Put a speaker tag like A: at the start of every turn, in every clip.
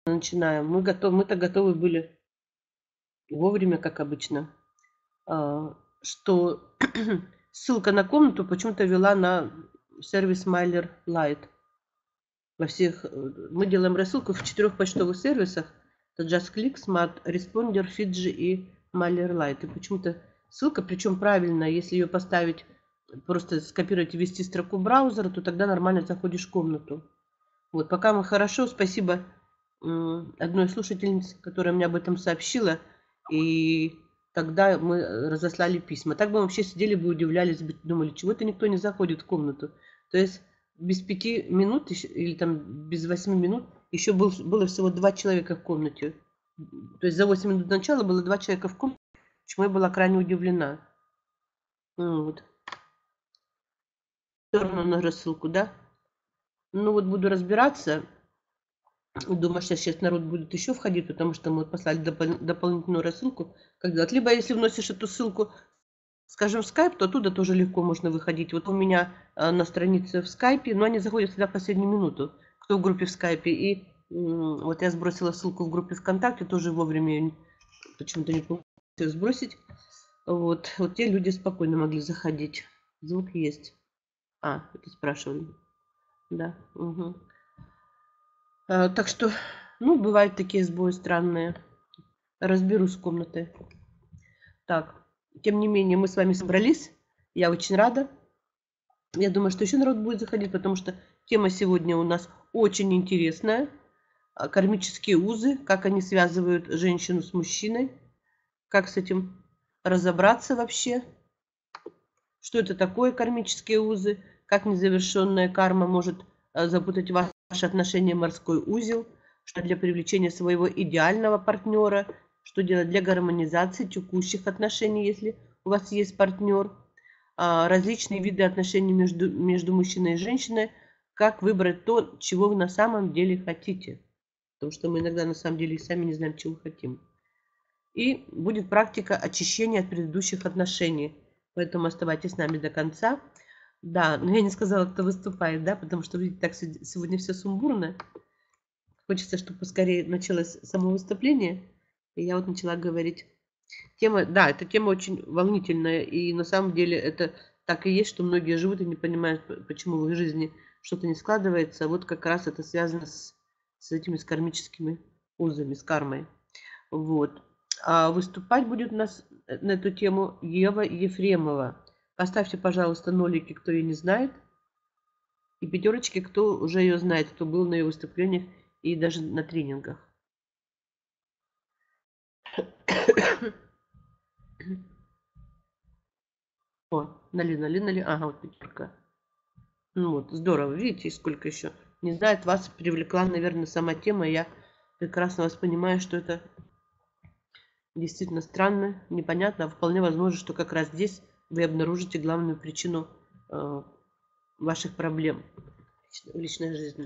A: начинаем. Мы-то готовы были вовремя, как обычно. Что ссылка на комнату почему-то вела на сервис Mailer Lite. Мы делаем рассылку в 4 почтовых сервисах. Это JustClick, Smart Responder, Fidji и Mailer Lite. И почему-то ссылка, причем правильно, если ее поставить, просто скопировать и ввести строку браузера, то тогда нормально заходишь в комнату. Вот, пока мы хорошо, спасибо одной слушательнице, которая мне об этом сообщила, и тогда мы разослали письма. Так бы мы вообще сидели бы, удивлялись, думали, чего-то никто не заходит в комнату. То есть без 5 минут или там без 8 минут еще было всего 2 человека в комнате. То есть за 8 минут до начала было 2 человека в комнате, почему я была крайне удивлена. Вот. Все равно на рассылку, да? Ну вот буду разбираться. Думаю, что сейчас народ будет еще входить, потому что мы послали дополнительную рассылку. Как делать? Либо если вносишь эту ссылку, скажем, в скайп, то оттуда тоже легко можно выходить. Вот у меня на странице в скайпе, но они заходят всегда в последнюю минуту, кто в группе в скайпе. И вот я сбросила ссылку в группе ВКонтакте, тоже вовремя почему-то не получилось сбросить. Вот те люди спокойно могли заходить. Звук есть. Это спрашивали. Да. Угу. Так что, бывают такие сбои странные. Разберусь с комнатой. Так, тем не менее, мы с вами собрались. Я очень рада. Я думаю, что еще народ будет заходить, потому что тема сегодня у нас очень интересная. Кармические узы, как они связывают женщину с мужчиной. Как с этим разобраться вообще. Что это такое кармические узы. Как незавершенная карма может запутать ваши отношения в морской узел. Что для привлечения своего идеального партнера. Что делать для гармонизации текущих отношений, если у вас есть партнер. Различные виды отношений между мужчиной и женщиной. Как выбрать то, чего вы на самом деле хотите. Потому что мы иногда на самом деле и сами не знаем, чего хотим. И будет практика очищения от предыдущих отношений. Поэтому оставайтесь с нами до конца. Да, но я не сказала, кто выступает, да, потому что, видите, так сегодня все сумбурно. Хочется, чтобы поскорее началось само выступление. И я вот начала говорить. Эта тема очень волнительная. И на самом деле это так и есть, что многие живут и не понимают, почему в их жизни что-то не складывается. Вот как раз это связано с этими кармическими узами, с кармой. Вот. А выступать будет у нас на эту тему Ева Ефремова. Поставьте, пожалуйста, нолики, кто ее не знает. И 5, кто уже ее знает, кто был на ее выступлениях и даже на тренингах. О, нали. Ага, вот 5. Вот, здорово. Видите, сколько еще. Не знает, вас привлекла, наверное, сама тема. Я прекрасно вас понимаю, что это действительно странно, непонятно. Вполне возможно, что как раз здесь вы обнаружите главную причину ваших проблем в личной жизни.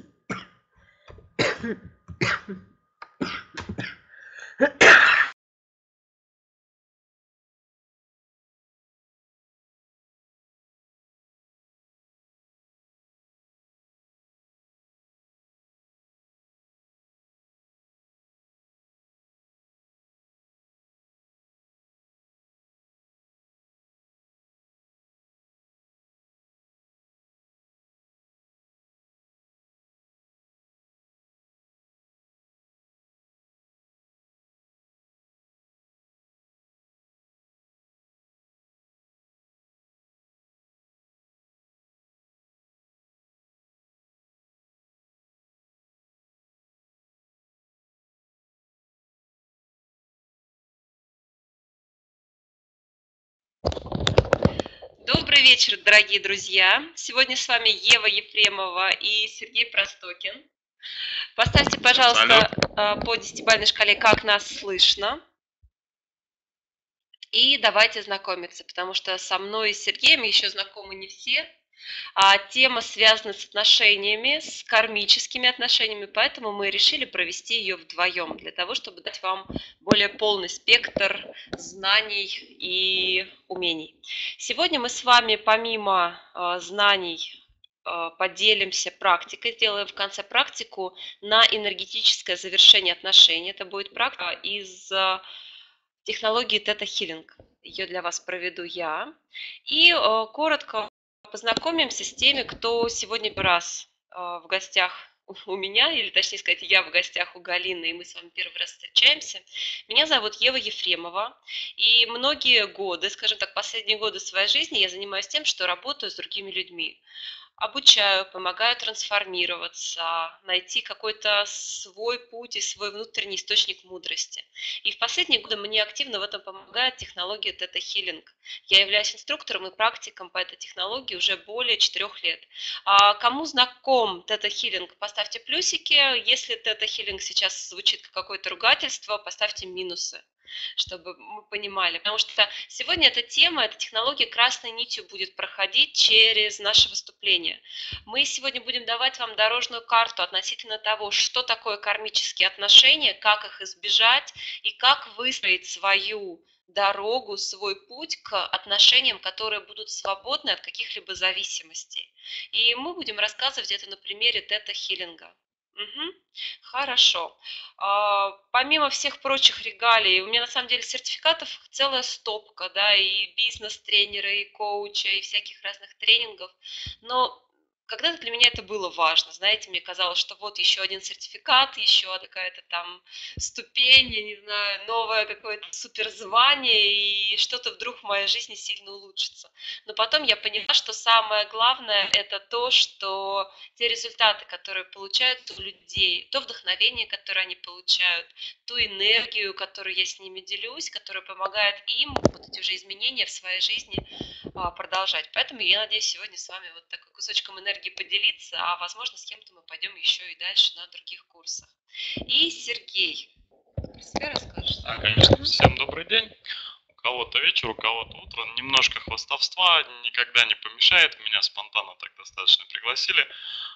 B: Добрый вечер, дорогие друзья! Сегодня с вами Ева Ефремова и Сергей Простокин. Поставьте, пожалуйста, по 10-бальной шкале, как нас слышно. И давайте знакомиться, потому что со мной и с Сергеем еще знакомы не все. Тема связана с отношениями, с кармическими отношениями, поэтому мы решили провести ее вдвоем, для того, чтобы дать вам более полный спектр знаний и умений. Сегодня мы с вами, помимо знаний поделимся практикой, сделаем в конце практику на энергетическое завершение отношений. Это будет практика из технологии Theta Healing. Ее для вас проведу я. И коротко познакомимся с теми, кто сегодня первый раз в гостях у меня, или точнее сказать, я в гостях у Галины, и мы с вами первый раз встречаемся. Меня зовут Ева Ефремова, и многие годы, скажем так, последние годы своей жизни я занимаюсь тем, что работаю с другими людьми. Обучаю, помогаю трансформироваться, найти какой-то свой путь и свой внутренний источник мудрости. И в последние годы мне активно в этом помогает технология Theta Healing. Я являюсь инструктором и практиком по этой технологии уже более 4 лет. Кому знаком Theta Healing, поставьте плюсики. Если Theta Healing сейчас звучит как какое-то ругательство, поставьте минусы, чтобы мы понимали. Потому что сегодня эта тема, эта технология красной нитью будет проходить через наше выступление. Мы сегодня будем давать вам дорожную карту относительно того, что такое кармические отношения, как их избежать и как выстроить свою дорогу, свой путь к отношениям, которые будут свободны от каких-либо зависимостей. И мы будем рассказывать это на примере тета-хиллинга. Угу. Хорошо. Помимо всех прочих регалий, у меня на самом деле сертификатов целая стопка, да, и бизнес-тренера, и коуча, и всяких разных тренингов. Но когда-то для меня это было важно, знаете, мне казалось, что вот еще один сертификат, еще какая-то там ступень, я не знаю, новое какое-то суперзвание, и что-то вдруг в моей жизни сильно улучшится. Но потом я поняла, что самое главное это то, что те результаты, которые получают у людей, то вдохновение, которое они получают, ту энергию, которую я с ними делюсь, которая помогает им вот эти уже изменения в своей жизни продолжать. Поэтому я надеюсь сегодня с вами вот такой кусочком энергии поделиться, а возможно с кем-то мы пойдем еще и дальше на других курсах. И Сергей, про себя расскажешь?
C: Да, конечно. Всем добрый день. У кого-то вечер, у кого-то утро. Немножко хвастовства никогда не помешает. Меня спонтанно так достаточно пригласили.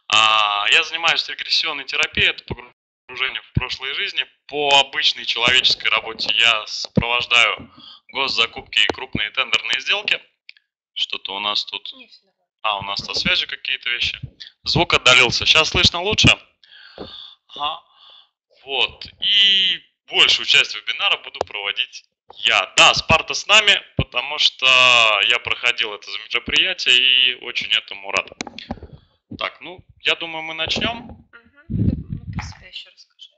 C: Я занимаюсь регрессионной терапией. Это погружение в прошлые жизни. По обычной человеческой работе я сопровождаю госзакупки и крупные тендерные сделки. Что-то у нас тут... у нас со связью какие-то вещи. Звук отдалился. Сейчас слышно лучше? Ага. Вот. И большую часть вебинара буду проводить я. Да, Спарта с нами, потому что я проходил это мероприятие и очень этому рад. Так, ну, я думаю, мы начнем.
B: Ну, про себя еще расскажи.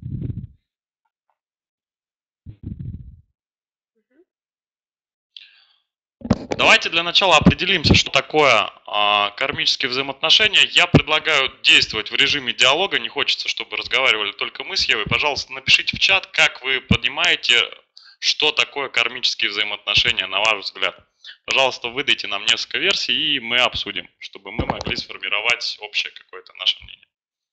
C: Давайте для начала определимся, что такое кармические взаимоотношения. Я предлагаю действовать в режиме диалога. Не хочется, чтобы разговаривали только мы с Евой. Пожалуйста, напишите в чат, как вы понимаете, что такое кармические взаимоотношения, на ваш взгляд. Пожалуйста, выдайте нам несколько версий, и мы обсудим, чтобы мы могли сформировать общее какое-то наше мнение.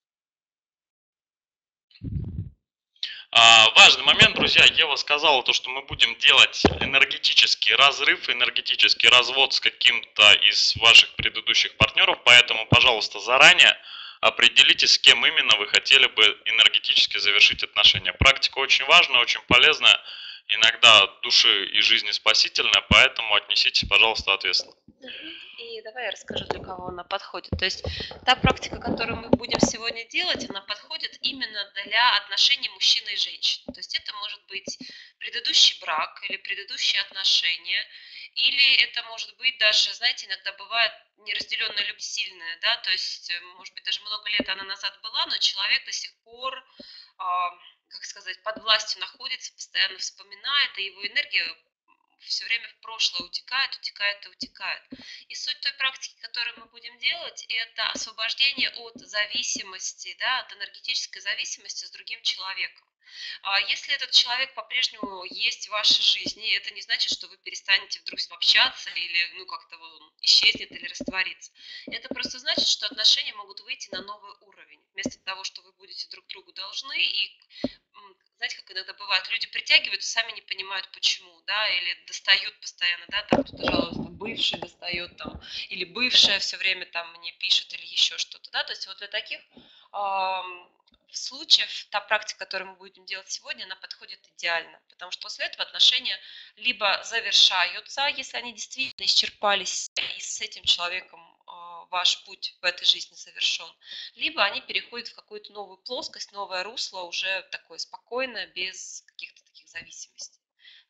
C: Важный момент, друзья, Ева сказала, то, что мы будем делать энергетический разрыв, энергетический развод с каким-то из ваших предыдущих партнеров, поэтому, пожалуйста, заранее определитесь, с кем именно вы хотели бы энергетически завершить отношения. Практика очень важная, очень полезная, иногда души и жизни спасительная, поэтому отнеситесь, пожалуйста, ответственно.
B: И давай я расскажу, для кого она подходит. То есть та практика, которую мы будем сегодня делать, она подходит именно для отношений мужчины и женщины. То есть это может быть предыдущий брак или предыдущие отношения, или это может быть даже, знаете, иногда бывает неразделенная любовь сильная, да, то есть, может быть, даже много лет она назад была, но человек до сих пор, как сказать, под властью находится, постоянно вспоминает, и его энергия все время в прошлое утекает, утекает и утекает. И суть той практики, которую мы будем делать, это освобождение от зависимости, да, от энергетической зависимости с другим человеком. Если этот человек по-прежнему есть в вашей жизни, это не значит, что вы перестанете вдруг с ним общаться или ну как-то он исчезнет или растворится. Это просто значит, что отношения могут выйти на новый уровень. Вместо того, что вы будете друг другу должны и знаете, как иногда бывает, люди притягивают, сами не понимают почему, да, или достают постоянно, да, там кто-то жалуется, там, бывший достает, там, или бывшая все время там мне пишет, или еще что-то, да, то есть вот для таких случаев та практика, которую мы будем делать сегодня, она подходит идеально, потому что после этого отношения либо завершаются, если они действительно исчерпались, и с этим человеком ваш путь в этой жизни завершен, либо они переходят в какую-то новую плоскость, новое русло, уже такое спокойное, без каких-то таких зависимостей.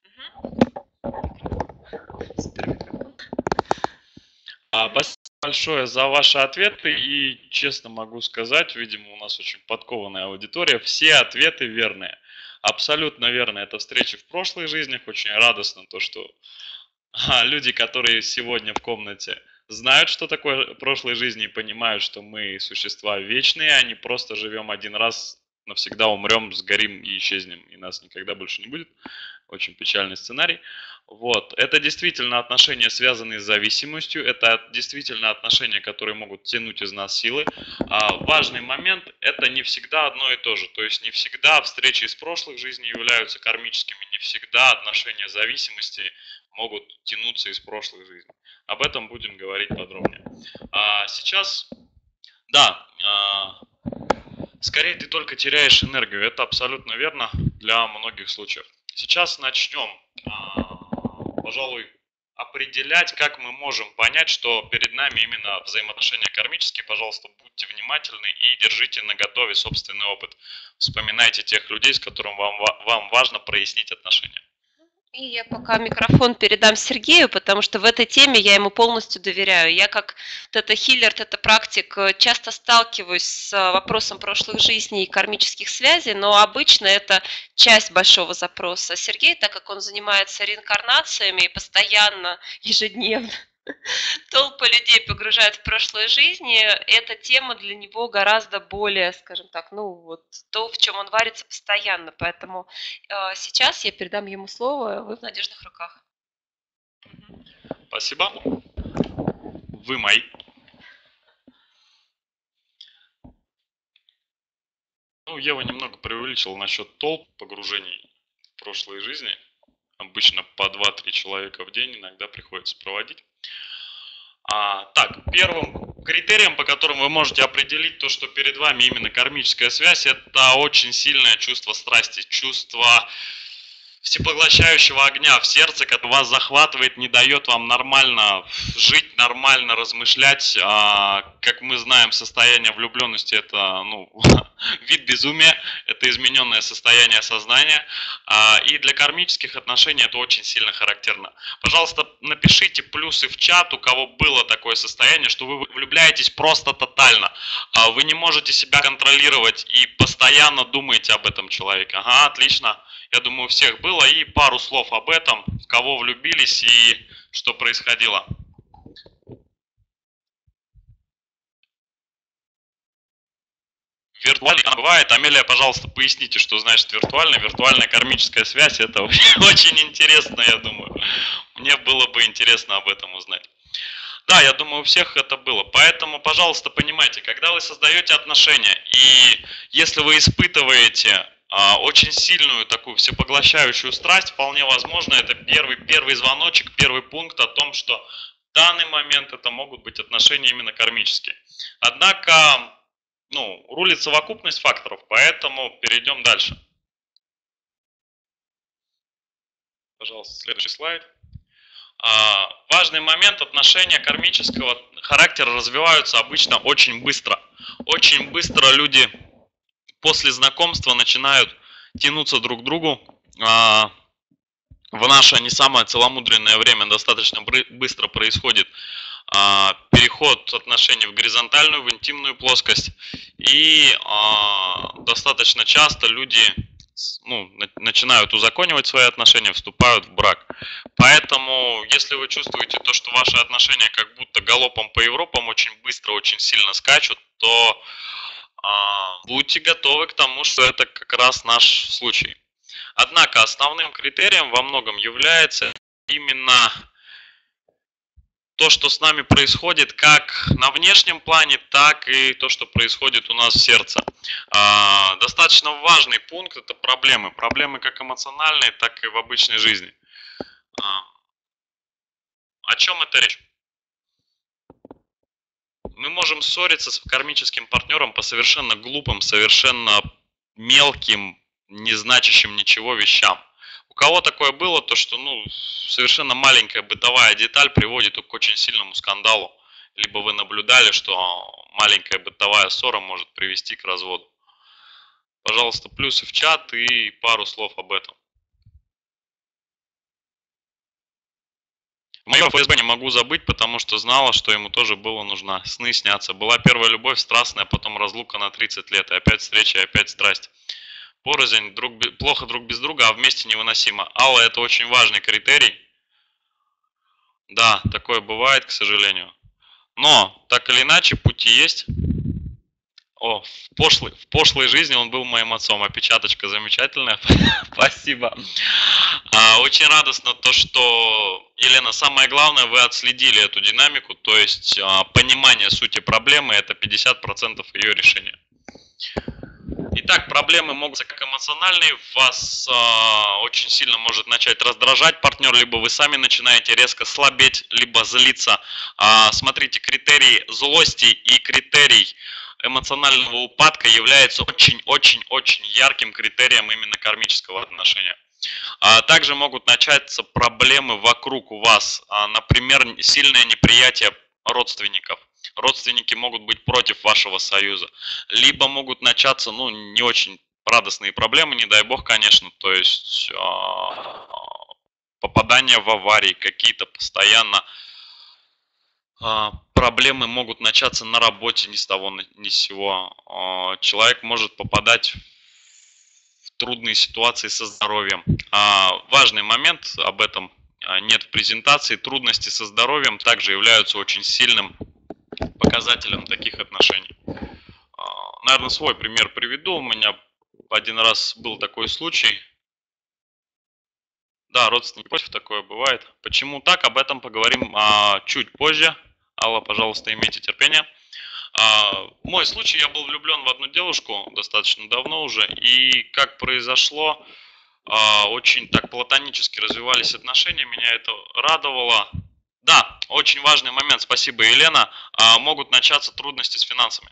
C: Спасибо большое за ваши ответы. И честно могу сказать, видимо, у нас очень подкованная аудитория, все ответы верные. Абсолютно верно. Это встречи в прошлых жизнях. Очень радостно то, что люди, которые сегодня в комнате, знают, что такое прошлые жизни и понимают, что мы существа вечные, а не просто живем один раз, навсегда умрем, сгорим и исчезнем, и нас никогда больше не будет. Очень печальный сценарий. Вот. Это действительно отношения, связанные с зависимостью, это действительно отношения, которые могут тянуть из нас силы. Важный момент, это не всегда одно и то же. То есть не всегда встречи из прошлых жизней являются кармическими, не всегда отношения зависимости могут тянуться из прошлых жизней. Об этом будем говорить подробнее. Сейчас, да, скорее ты только теряешь энергию, это абсолютно верно для многих случаев. Сейчас начнем, пожалуй, определять, как мы можем понять, что перед нами именно взаимоотношения кармические. Пожалуйста, будьте внимательны и держите наготове собственный опыт. Вспоминайте тех людей, с которыми вам важно прояснить отношения.
B: И я пока микрофон передам Сергею, потому что в этой теме я ему полностью доверяю. Я как тета-хиллер, тета-практик часто сталкиваюсь с вопросом прошлых жизней и кармических связей, но обычно это часть большого запроса. Сергей, так как он занимается реинкарнациями и постоянно, ежедневно толпы людей погружают в прошлые жизни, эта тема для него гораздо более, скажем так, ну вот то, в чем он варится постоянно. Поэтому сейчас я передам ему слово, вы в надежных руках.
C: Спасибо. Вы мои. Ну, Ева немного преувеличила насчет толп погружений в прошлые жизни. Обычно по 2-3 человека в день иногда приходится проводить. Так, первым критерием, по которому вы можете определить то, что перед вами именно кармическая связь, это очень сильное чувство страсти, чувство всепоглощающего огня в сердце, который вас захватывает, не дает вам нормально жить, нормально размышлять. Как мы знаем, состояние влюбленности – это вид безумия, это измененное состояние сознания. И для кармических отношений это очень сильно характерно. Пожалуйста, напишите плюсы в чат, у кого было такое состояние, что вы влюбляетесь просто тотально. Вы не можете себя контролировать и постоянно думаете об этом человеке. Ага, отлично. Я думаю, у всех было. И пару слов об этом, в кого влюбились и что происходило. Виртуальная она бывает. Амелия, пожалуйста, поясните, что значит виртуальная. Виртуальная кармическая связь, это очень интересно, я думаю. Мне было бы интересно об этом узнать. Да, я думаю, у всех это было. Поэтому, пожалуйста, понимайте, когда вы создаете отношения, и если вы испытываете очень сильную такую всепоглощающую страсть, вполне возможно, это первый звоночек, первый пункт о том, что в данный момент это могут быть отношения именно кармические. Однако, рулит совокупность факторов, поэтому перейдем дальше. Пожалуйста, следующий слайд. Важный момент: отношения кармического характера развиваются обычно очень быстро. Очень быстро люди после знакомства начинают тянуться друг к другу. В наше не самое целомудренное время достаточно быстро происходит переход отношений в горизонтальную, в интимную плоскость. И достаточно часто люди начинают узаконивать свои отношения, вступают в брак. Поэтому, если вы чувствуете то, что ваши отношения как будто галопом по Европам очень быстро, очень сильно скачут, то будьте готовы к тому, что это как раз наш случай. Однако основным критерием во многом является именно то, что с нами происходит как на внешнем плане, так и то, что происходит у нас в сердце. Достаточно важный пункт – это проблемы. Проблемы как эмоциональные, так и в обычной жизни. О чем это речь? Мы можем ссориться с кармическим партнером по совершенно глупым, совершенно мелким, не значащим ничего вещам. У кого такое было, то что совершенно маленькая бытовая деталь приводит к очень сильному скандалу либо вы наблюдали, что маленькая бытовая ссора может привести к разводу. Пожалуйста, плюсы в чат и пару слов об этом. Мое ФСБ не могу забыть, потому что знала, что ему тоже было нужно. Сны снятся. Была первая любовь страстная, потом разлука на 30 лет. И опять встреча, и опять страсть. Порознь, плохо друг без друга, а вместе невыносимо. Алла — это очень важный критерий. Да, такое бывает, к сожалению. Но, так или иначе, пути есть. О, в пошлой жизни он был моим отцом. Опечаточка замечательная. Спасибо. Очень радостно то, что, Елена, самое главное, вы отследили эту динамику, то есть понимание сути проблемы – это 50% ее решения. Итак, проблемы могут быть как эмоциональные, вас очень сильно может начать раздражать партнер, либо вы сами начинаете резко слабеть, либо злиться. Смотрите, критерий злости и критерий эмоционального упадка является очень-очень-очень ярким критерием именно кармического отношения. Также могут начаться проблемы вокруг вас, например, сильное неприятие родственников. Родственники могут быть против вашего союза, либо могут начаться, ну, не очень радостные проблемы, не дай бог, конечно, то есть попадание в аварии, какие-то постоянно проблемы могут начаться на работе ни с того ни с сего. Человек может попадать в трудные ситуации со здоровьем. Важный момент, об этом нет в презентации, трудности со здоровьем также являются очень сильным показателем таких отношений. Наверное, свой пример приведу. У меня один раз был такой случай. Да, родственники против, такое бывает. Почему так? Об этом поговорим чуть позже. Алла, пожалуйста, имейте терпение. Мой случай, я был влюблен в одну девушку достаточно давно уже. И как произошло, очень так платонически развивались отношения, меня это радовало. Да, очень важный момент, спасибо, Елена. Могут начаться трудности с финансами.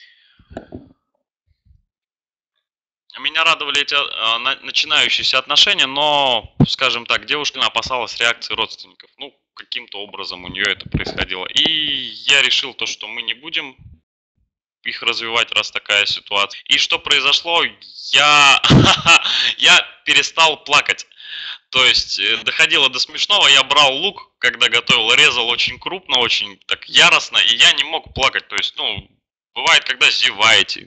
C: Меня радовали эти начинающиеся отношения, но, скажем так, девушка опасалась реакции родственников. Ну, каким-то образом у нее это происходило. И я решил то, что мы не будем их развивать, раз такая ситуация. И что произошло? Я перестал плакать. То есть доходило до смешного, я брал лук, когда готовил, резал очень крупно, очень так яростно, и я не мог плакать. То есть, ну, бывает, когда зеваете,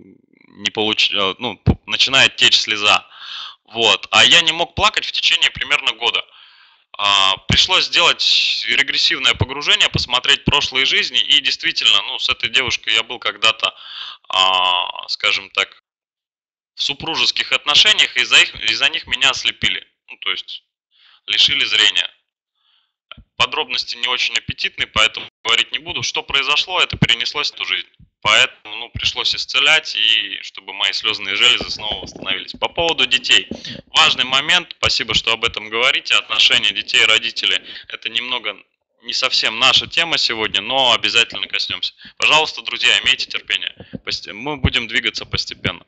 C: начинает течь слеза. Вот. А я не мог плакать в течение примерно года. Пришлось сделать регрессивное погружение, посмотреть прошлые жизни, и действительно, ну, с этой девушкой я был когда-то, скажем так, в супружеских отношениях, и из-за них меня ослепили. Ну, то есть лишили зрения. Подробности не очень аппетитные, поэтому говорить не буду. Что произошло, это перенеслось в эту жизнь. Поэтому, ну, пришлось исцелять, и чтобы мои слезные железы снова восстановились. По поводу детей. Важный момент, спасибо, что об этом говорите. Отношения детей и родителей – это немного не совсем наша тема сегодня, но обязательно коснемся. Пожалуйста, друзья, имейте терпение. Мы будем двигаться постепенно.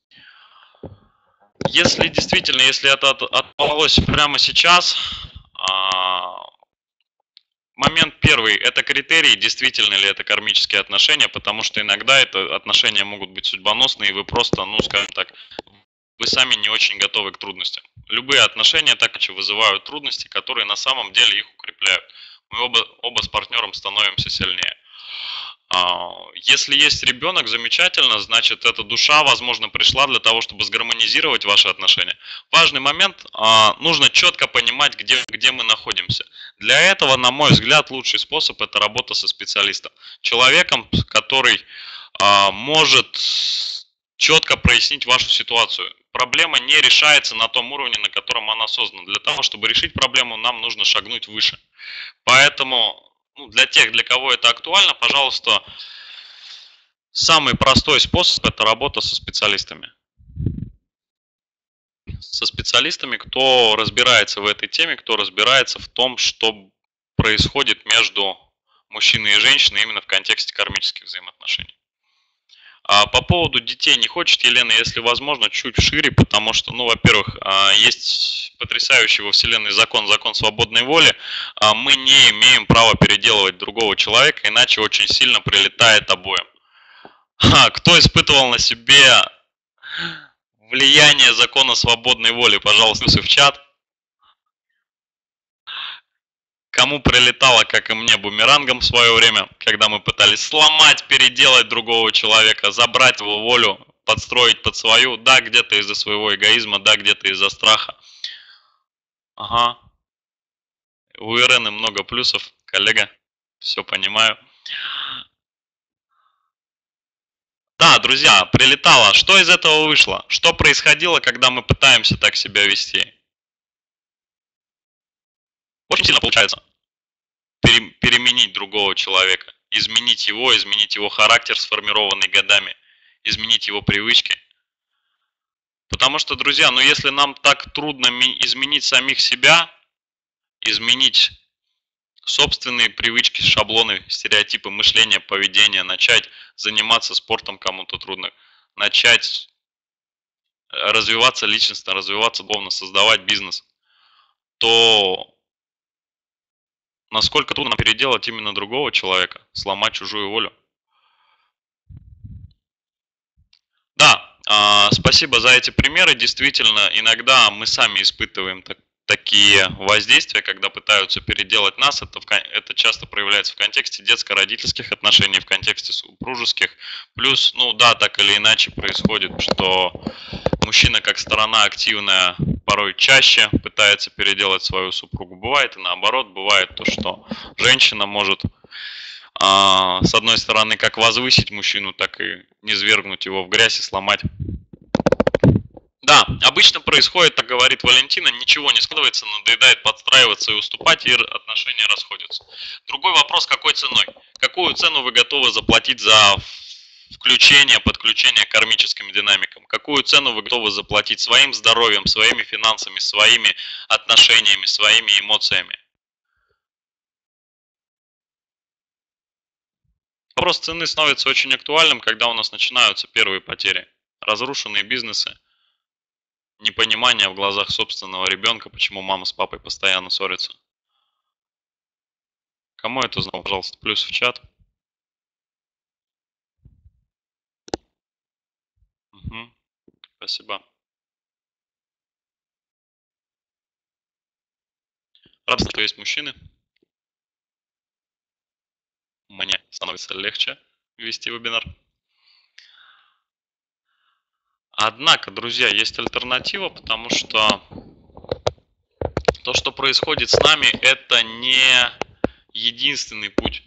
C: Если действительно, если это отпололось прямо сейчас, момент первый – это критерий, действительно ли это кармические отношения, потому что иногда это отношения могут быть судьбоносные, и вы просто, ну, скажем так, вы сами не очень готовы к трудностям. Любые отношения так или иначе вызывают трудности, которые на самом деле их укрепляют. Мы оба с партнером становимся сильнее. Если есть ребенок, замечательно, значит, эта душа, возможно, пришла для того, чтобы сгармонизировать ваши отношения. Важный момент, нужно четко понимать, где мы находимся. Для этого, на мой взгляд, лучший способ – это работа со специалистом. Человеком, который может четко прояснить вашу ситуацию. Проблема не решается на том уровне, на котором она создана. Для того, чтобы решить проблему, нам нужно шагнуть выше. Поэтому, ну, для тех, для кого это актуально, пожалуйста, самый простой способ – это работа со специалистами. Со специалистами, кто разбирается в этой теме, кто разбирается в том, что происходит между мужчиной и женщиной именно в контексте кармических взаимоотношений. По поводу детей не хочет Елена, если возможно, чуть шире, потому что, ну, во-первых, есть потрясающий во Вселенной закон свободной воли. Мы не имеем права переделывать другого человека, иначе очень сильно прилетает обоим. Кто испытывал на себе влияние закона свободной воли, пожалуйста, плюсы в чат. Кому прилетало, как и мне, бумерангом в свое время, когда мы пытались сломать, переделать другого человека, забрать его волю, подстроить под свою, да, где-то из-за своего эгоизма, да, где-то из-за страха. Ага. У Ирены много плюсов, коллега, все понимаю. Да, друзья, прилетало. Что из этого вышло? Что происходило, когда мы пытаемся так себя вести? Очень сильно получается переменить другого человека, изменить его характер, сформированный годами, изменить его привычки. Потому что, друзья, ну если нам так трудно изменить самих себя, изменить собственные привычки, шаблоны, стереотипы мышления, поведения, начать заниматься спортом кому-то трудно, начать развиваться личностно, развиваться духовно, создавать бизнес, то насколько трудно переделать именно другого человека, сломать чужую волю. Да, спасибо за эти примеры. Действительно, иногда мы сами испытываем такие воздействия, когда пытаются переделать нас. Это часто проявляется в контексте детско-родительских отношений, в контексте супружеских. Плюс, ну да, так или иначе происходит, что мужчина как сторона активная порой чаще пытается переделать свою супругу. Бывает и наоборот, бывает то, что женщина может с одной стороны как возвысить мужчину, так и низвергнуть его в грязь и сломать. Да, обычно происходит, так говорит Валентина, ничего не складывается, надоедает подстраиваться и уступать, и отношения расходятся. Другой вопрос, какой ценой? Какую цену вы готовы заплатить за подключение к кармическим динамикам? Какую цену вы готовы заплатить своим здоровьем, своими финансами, своими отношениями, своими эмоциями? Вопрос цены становится очень актуальным, когда у нас начинаются первые потери. Разрушенные бизнесы, непонимание в глазах собственного ребенка, почему мама с папой постоянно ссорятся. Кому это знал, пожалуйста, плюс в чат. Угу. Спасибо. Рад, что есть мужчины. Мне становится легче вести вебинар. Однако, друзья, есть альтернатива, потому что то, что происходит с нами, это не единственный путь.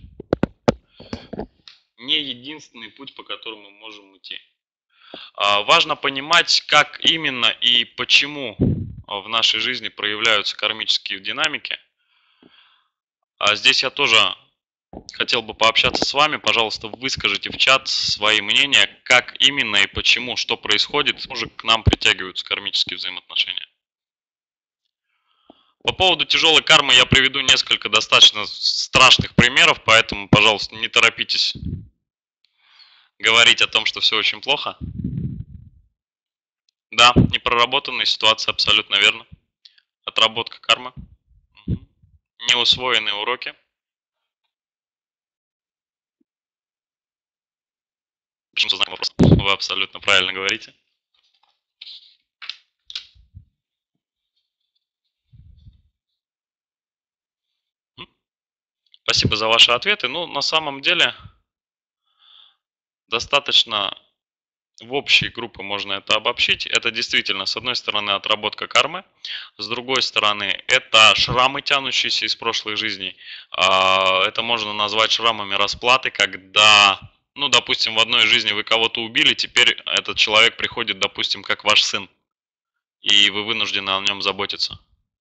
C: Не единственный путь, по которому мы можем идти. Важно понимать, как именно и почему в нашей жизни проявляются кармические динамики. Здесь я тоже хотел бы пообщаться с вами. Пожалуйста, выскажите в чат свои мнения, как именно и почему, что происходит, уже к нам притягиваются кармические взаимоотношения. По поводу тяжелой кармы я приведу несколько достаточно страшных примеров, поэтому, пожалуйста, не торопитесь говорить о том, что все очень плохо. Да, непроработанная ситуация, абсолютно верно. Отработка кармы. Неусвоенные уроки. Почему знак вопроса? Вы абсолютно правильно говорите. Спасибо за ваши ответы. Ну, на самом деле, достаточно в общие группы можно это обобщить. Это действительно, с одной стороны, отработка кармы, с другой стороны, это шрамы, тянущиеся из прошлых жизней. Это можно назвать шрамами расплаты, когда, ну, допустим, в одной жизни вы кого-то убили, теперь этот человек приходит, допустим, как ваш сын, и вы вынуждены о нем заботиться.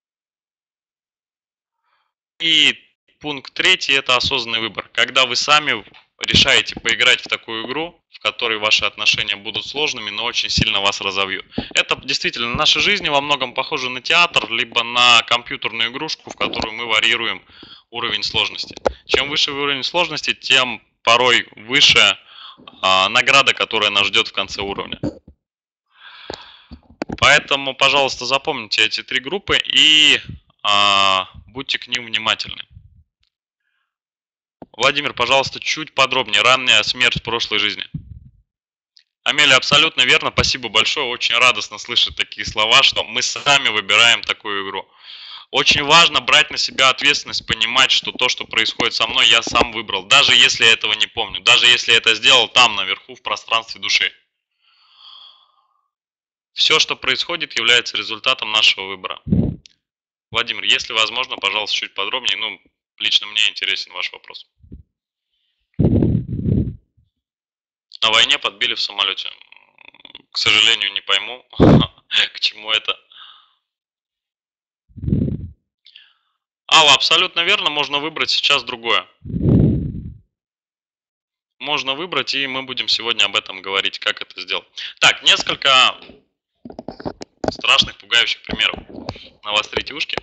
C: И пункт третий – это осознанный выбор. Когда вы сами решаете поиграть в такую игру, в которой ваши отношения будут сложными, но очень сильно вас разовьют. Это действительно наша жизнь во многом похожа на театр, либо на компьютерную игрушку, в которую мы варьируем уровень сложности. Чем выше уровень сложности, тем порой выше награда, которая нас ждет в конце уровня. Поэтому, пожалуйста, запомните эти 3 группы и будьте к ним внимательны. Владимир, пожалуйста, чуть подробнее. Ранняя смерть в прошлой жизни. Амелия, абсолютно верно. Спасибо большое. Очень радостно слышать такие слова, что мы сами выбираем такую игру. Очень важно брать на себя ответственность, понимать, что то, что происходит со мной, я сам выбрал. Даже если я этого не помню. Даже если я это сделал там, наверху, в пространстве души. Все, что происходит, является результатом нашего выбора. Владимир, если возможно, пожалуйста, чуть подробнее. Ну, лично мне интересен ваш вопрос. На войне подбили в самолете. К сожалению, не пойму, к чему это. Алла, абсолютно верно, можно выбрать сейчас другое. Можно выбрать, и мы будем сегодня об этом говорить, как это сделать. Так, несколько страшных, пугающих примеров. Навострите ушки.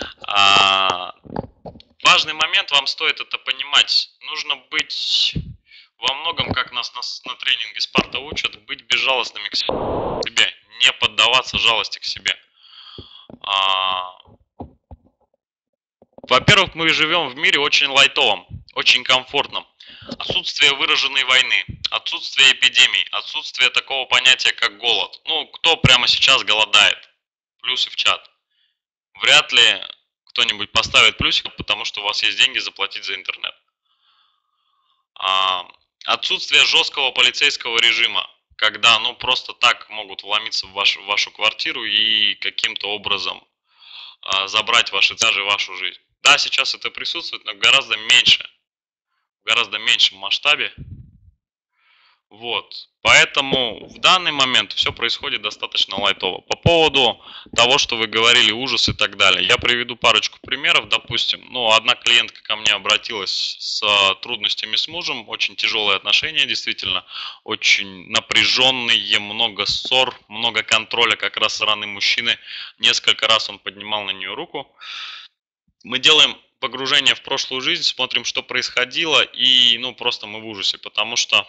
C: Важный момент, вам стоит это понимать. Нужно быть во многом, как нас на тренинге Спарта учат, быть безжалостными к себе, не поддаваться жалости к себе. Во-первых, мы живем в мире очень лайтовом, очень комфортном. Отсутствие выраженной войны, отсутствие эпидемий, отсутствие такого понятия, как голод. Ну, кто прямо сейчас голодает? Плюсы в чат. Вряд ли кто-нибудь поставит плюсик, потому что у вас есть деньги заплатить за интернет. Отсутствие жесткого полицейского режима, когда ну просто так могут вломиться в вашу квартиру и каким-то образом забрать даже вашу жизнь. Да, сейчас это присутствует, но в гораздо меньшем масштабе. Вот. Поэтому в данный момент все происходит достаточно лайтово. По поводу того, что вы говорили, ужас и так далее. Я приведу парочку примеров. Допустим, ну, одна клиентка ко мне обратилась с трудностями с мужем. Очень тяжелые отношения, действительно. Очень напряженные, много ссор, много контроля как раз со стороны мужчины. Несколько раз он поднимал на нее руку. Мы делаем погружение в прошлую жизнь, смотрим, что происходило, и ну просто мы в ужасе, потому что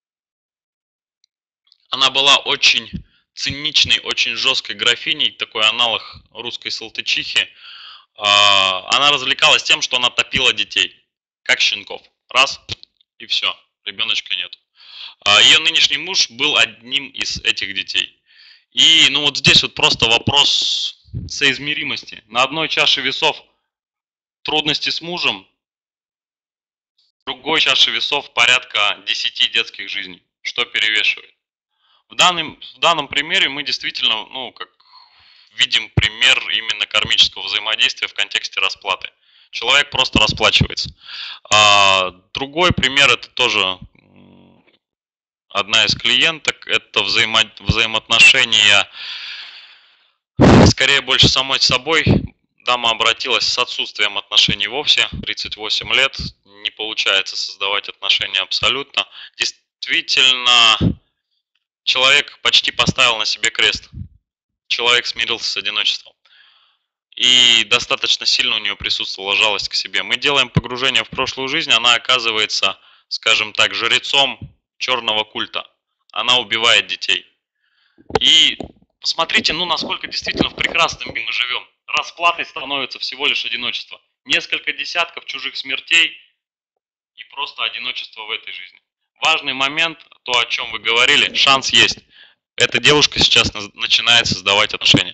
C: она была очень циничной, очень жесткой графиней, такой аналог русской салтычихи. Она развлекалась тем, что она топила детей, как щенков. Раз, и все, ребеночка нет. Ее нынешний муж был одним из этих детей. И ну вот здесь вот просто вопрос соизмеримости. На одной чаше весов трудности с мужем, в другой чаше весов порядка 10 детских жизней. Что перевешивает? В данном примере мы действительно, ну, как видим пример именно кармического взаимодействия в контексте расплаты. Человек просто расплачивается. Другой пример, это тоже одна из клиенток, это взаимоотношения, скорее больше самой собой. Дама обратилась с отсутствием отношений вовсе, 38 лет, не получается создавать отношения абсолютно. Действительно, человек почти поставил на себе крест. Человек смирился с одиночеством. И достаточно сильно у нее присутствовала жалость к себе. Мы делаем погружение в прошлую жизнь, она оказывается, скажем так, жрецом черного культа. Она убивает детей. И посмотрите, ну, насколько действительно в прекрасном мире мы живем. Расплатой становится всего лишь одиночество. Несколько десятков чужих смертей и просто одиночество в этой жизни. Важный момент, то, о чем вы говорили, шанс есть. Эта девушка сейчас начинает создавать отношения.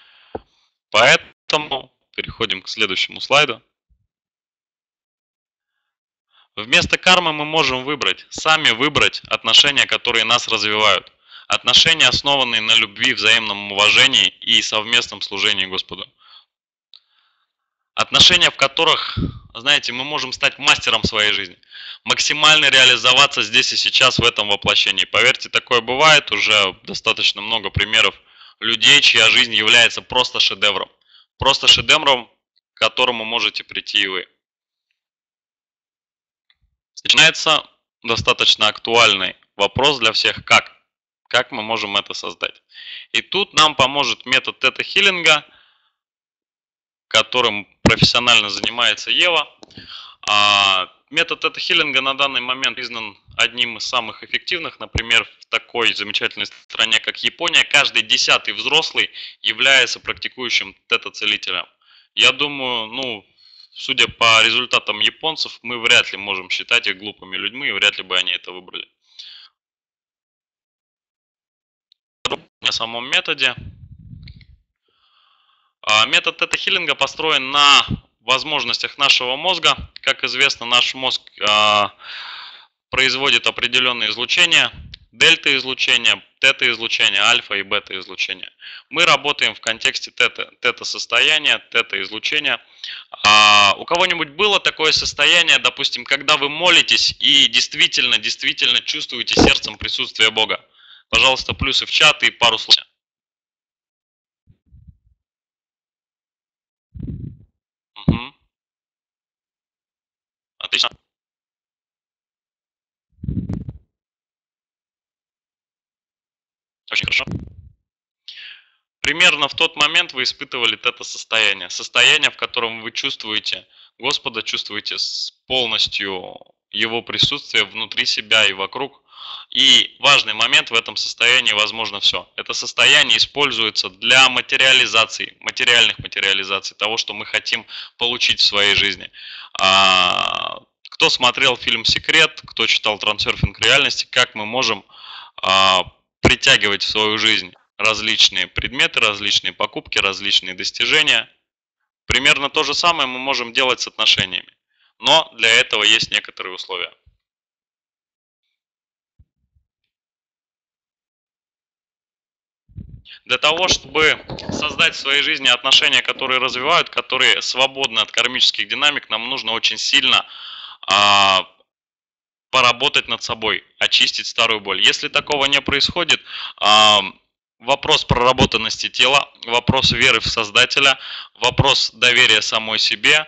C: Поэтому переходим к следующему слайду. Вместо кармы мы можем сами выбрать отношения, которые нас развивают. Отношения, основанные на любви, взаимном уважении и совместном служении Господу. Отношения, в которых, знаете, мы можем стать мастером своей жизни. Максимально реализоваться здесь и сейчас в этом воплощении. Поверьте, такое бывает. Уже достаточно много примеров людей, чья жизнь является просто шедевром. Просто шедевром, к которому можете прийти и вы. Начинается достаточно актуальный вопрос для всех, как мы можем это создать. И тут нам поможет метод тета-хиллинга, которым профессионально занимается Ева. Метод тета-хиллинга на данный момент признан одним из самых эффективных. Например, в такой замечательной стране, как Япония, каждый 10-й взрослый является практикующим тета-целителем. Я думаю, ну, судя по результатам японцев, мы вряд ли можем считать их глупыми людьми, и вряд ли бы они это выбрали. О самом методе. Метод тета-хиллинга построен на возможностях нашего мозга. Как известно, наш мозг производит определенные излучения, дельта-излучения, тета-излучения, альфа и бета-излучения. Мы работаем в контексте тета-состояния, тета-излучения. У кого-нибудь было такое состояние, допустим, когда вы молитесь и действительно чувствуете сердцем присутствие Бога? Пожалуйста, плюсы в чат и пару слов. Угу. Отлично. Очень хорошо. Примерно в тот момент вы испытывали тета-состояние. Состояние, в котором вы чувствуете Господа, чувствуете полностью Его присутствие внутри себя и вокруг. И важный момент: в этом состоянии возможно все. Это состояние используется для материализации, материальных материализаций, того, что мы хотим получить в своей жизни. Кто смотрел фильм «Секрет», кто читал «Трансерфинг реальности», как мы можем притягивать в свою жизнь различные предметы, различные покупки, различные достижения. Примерно то же самое мы можем делать с отношениями. Но для этого есть некоторые условия. Для того, чтобы создать в своей жизни отношения, которые развивают, которые свободны от кармических динамик, нам нужно очень сильно поработать над собой, очистить старую боль. Если такого не происходит, вопрос проработанности тела, вопрос веры в Создателя, вопрос доверия самой себе.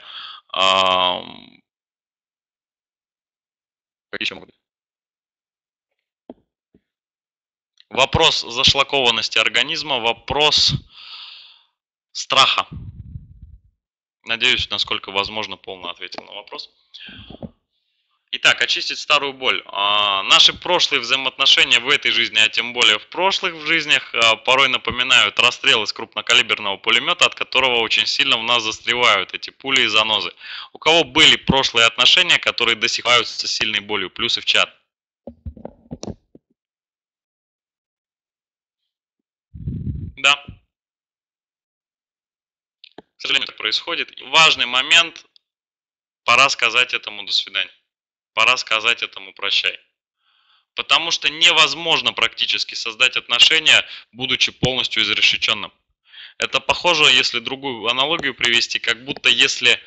C: Вопрос зашлакованности организма, вопрос страха. Надеюсь, насколько возможно, полно ответил на вопрос. Итак, очистить старую боль. Наши прошлые взаимоотношения в этой жизни, а тем более в прошлых жизнях, порой напоминают расстрел из крупнокалиберного пулемета, от которого очень сильно в нас застревают эти пули и занозы. У кого были прошлые отношения, которые до сих пор являются сильной болью? Плюсы в чат. Да. К сожалению, так происходит. И важный момент: пора сказать этому «до свидания». Пора сказать этому «прощай». Потому что невозможно практически создать отношения, будучи полностью изрешеченным. Это похоже, если другую аналогию привести, как будто если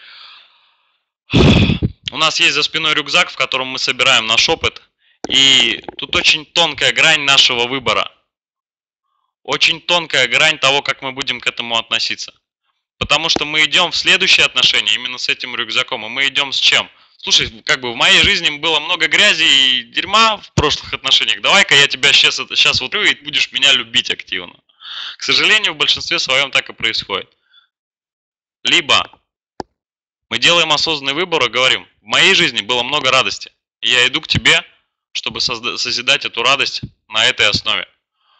C: у нас есть за спиной рюкзак, в котором мы собираем наш опыт, и тут очень тонкая грань нашего выбора. Очень тонкая грань того, как мы будем к этому относиться. Потому что мы идем в следующие отношения именно с этим рюкзаком, и мы идем с чем? Слушай, как бы в моей жизни было много грязи и дерьма в прошлых отношениях. Давай-ка я тебя сейчас утру, и будешь меня любить активно. К сожалению, в большинстве своем так и происходит. Либо мы делаем осознанный выбор и говорим: в моей жизни было много радости, и я иду к тебе, чтобы созидать эту радость на этой основе.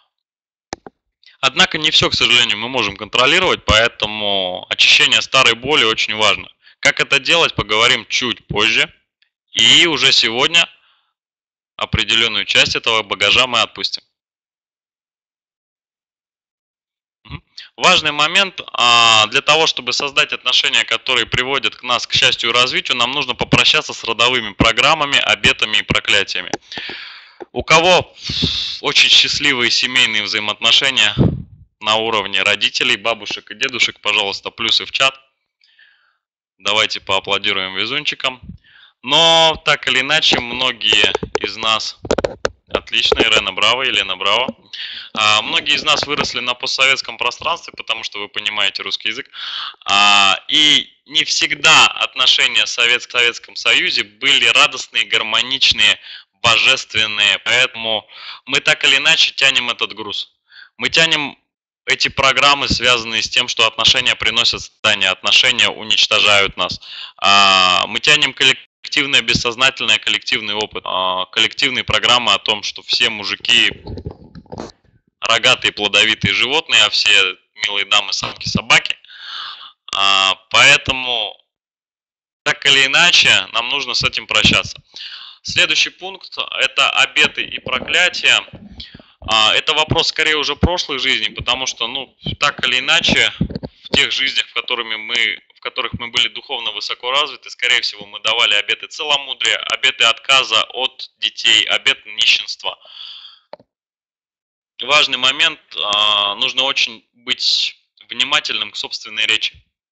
C: Однако не все, к сожалению, мы можем контролировать, поэтому очищение старой боли очень важно. Как это делать, поговорим чуть позже. И уже сегодня определенную часть этого багажа мы отпустим. Важный момент: для того, чтобы создать отношения, которые приводят к нас к счастью и развитию, нам нужно попрощаться с родовыми программами, обетами и проклятиями. У кого очень счастливые семейные взаимоотношения на уровне родителей, бабушек и дедушек, пожалуйста, плюсы в чат. Давайте поаплодируем везунчикам. Но так или иначе, многие из нас... Отлично, Ирена Браво, Елена Браво. Многие из нас выросли на постсоветском пространстве, потому что вы понимаете русский язык. И не всегда отношения в Советском Союзе были радостные, гармоничные, божественные. Поэтому мы так или иначе тянем этот груз. Мы тянем эти программы, связанные с тем, что отношения приносят страдания, отношения уничтожают нас. Мы тянем коллективные коллективное бессознательное, коллективный опыт, коллективные программы о том, что все мужики рогатые, плодовитые животные, а все милые дамы, самки, собаки. Поэтому, так или иначе, нам нужно с этим прощаться. Следующий пункт – это обеты и проклятия. Это вопрос скорее уже прошлой жизни, потому что, ну, так или иначе, в тех жизнях, в которых мы были духовно высоко развиты, скорее всего, мы давали обеты целомудрия, обеты отказа от детей, обеты нищенства. Важный момент, нужно очень быть внимательным к собственной речи.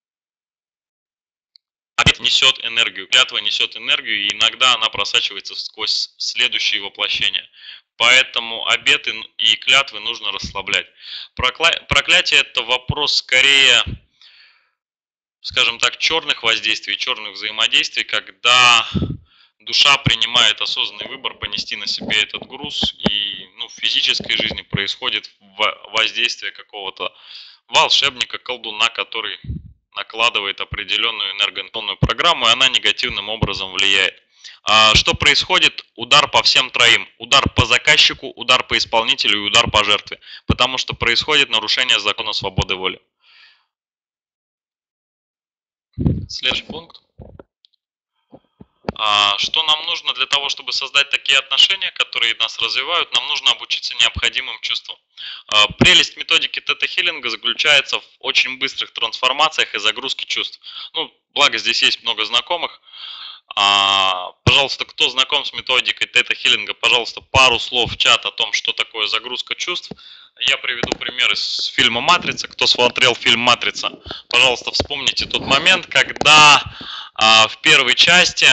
C: Обет несет энергию, клятва несет энергию, и иногда она просачивается сквозь следующие воплощения. Поэтому обеты и клятвы нужно расслаблять. Проклятие – это вопрос скорее, скажем так, черных воздействий, черных взаимодействий, когда душа принимает осознанный выбор понести на себе этот груз, и в физической жизни происходит воздействие какого-то волшебника, колдуна, который накладывает определенную энергоинтонную программу, и она негативным образом влияет. Что происходит? Удар по всем троим. Удар по заказчику, удар по исполнителю и удар по жертве. Потому что происходит нарушение закона свободы воли. Следующий пункт. Что нам нужно для того, чтобы создать такие отношения, которые нас развивают? Нам нужно обучиться необходимым чувствам. Прелесть методики тета-хиллинга заключается в очень быстрых трансформациях и загрузке чувств. Благо здесь есть много знакомых. Пожалуйста, кто знаком с методикой тета-хиллинга, пожалуйста, пару слов в чат о том, что такое загрузка чувств. Я приведу пример из фильма «Матрица». Кто смотрел фильм «Матрица», пожалуйста, вспомните тот момент, когда в первой части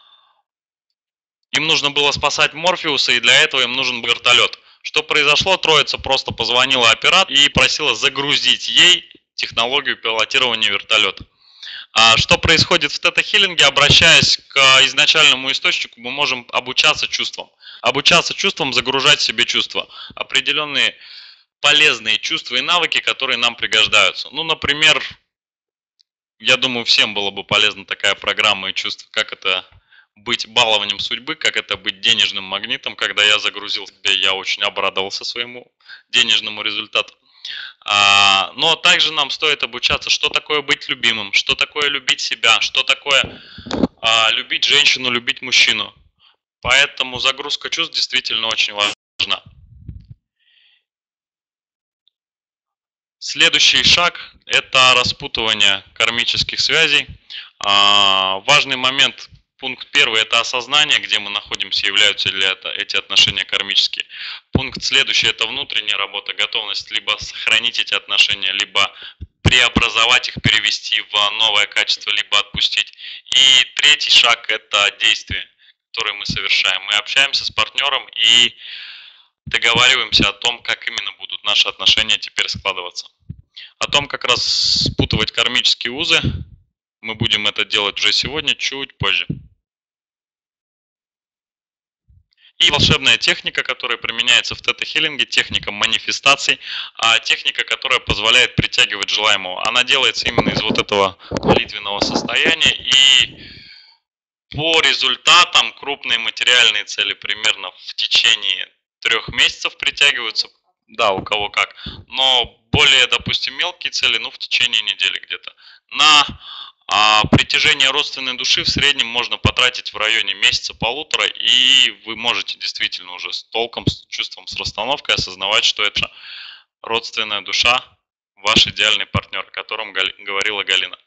C: им нужно было спасать Морфеуса, и для этого им нужен был вертолет. Что произошло? Троица просто позвонила оператору и просила загрузить ей технологию пилотирования вертолета. Что происходит в тета-хиллинге? Обращаясь к изначальному источнику, мы можем обучаться чувствам. Обучаться чувствам, загружать себе чувства. Определенные полезные чувства и навыки, которые нам пригождаются. Например, я думаю, всем было бы полезна такая программа и чувство, как это быть балованием судьбы, как это быть денежным магнитом. Когда я загрузил себе, я очень обрадовался своему денежному результату. Но также нам стоит обучаться, что такое быть любимым, что такое любить себя, что такое любить женщину, любить мужчину. Поэтому загрузка чувств действительно очень важна. Следующий шаг – это распутывание кармических связей. Важный момент, пункт первый – это осознание, где мы находимся, являются ли эти отношения кармические. Пункт следующий – это внутренняя работа, готовность либо сохранить эти отношения, либо преобразовать их, перевести в новое качество, либо отпустить. И третий шаг – это действие, которое мы совершаем. Мы общаемся с партнером и договариваемся о том, как именно будут наши отношения теперь складываться. О том, как распутывать кармические узы, мы будем это делать уже сегодня, чуть позже. И волшебная техника, которая применяется в тета-хиллинге, техника манифестаций, техника, которая позволяет притягивать желаемого. Она делается именно из вот этого молитвенного состояния, и по результатам крупные материальные цели примерно в течение 3 месяцев притягиваются, да, у кого как, но более, допустим, мелкие цели, в течение недели где-то. На притяжение родственной души в среднем можно потратить в районе месяца-полутора, и вы можете действительно уже с толком, с чувством, с расстановкой осознавать, что это родственная душа, ваш идеальный партнер, о котором говорила Галина.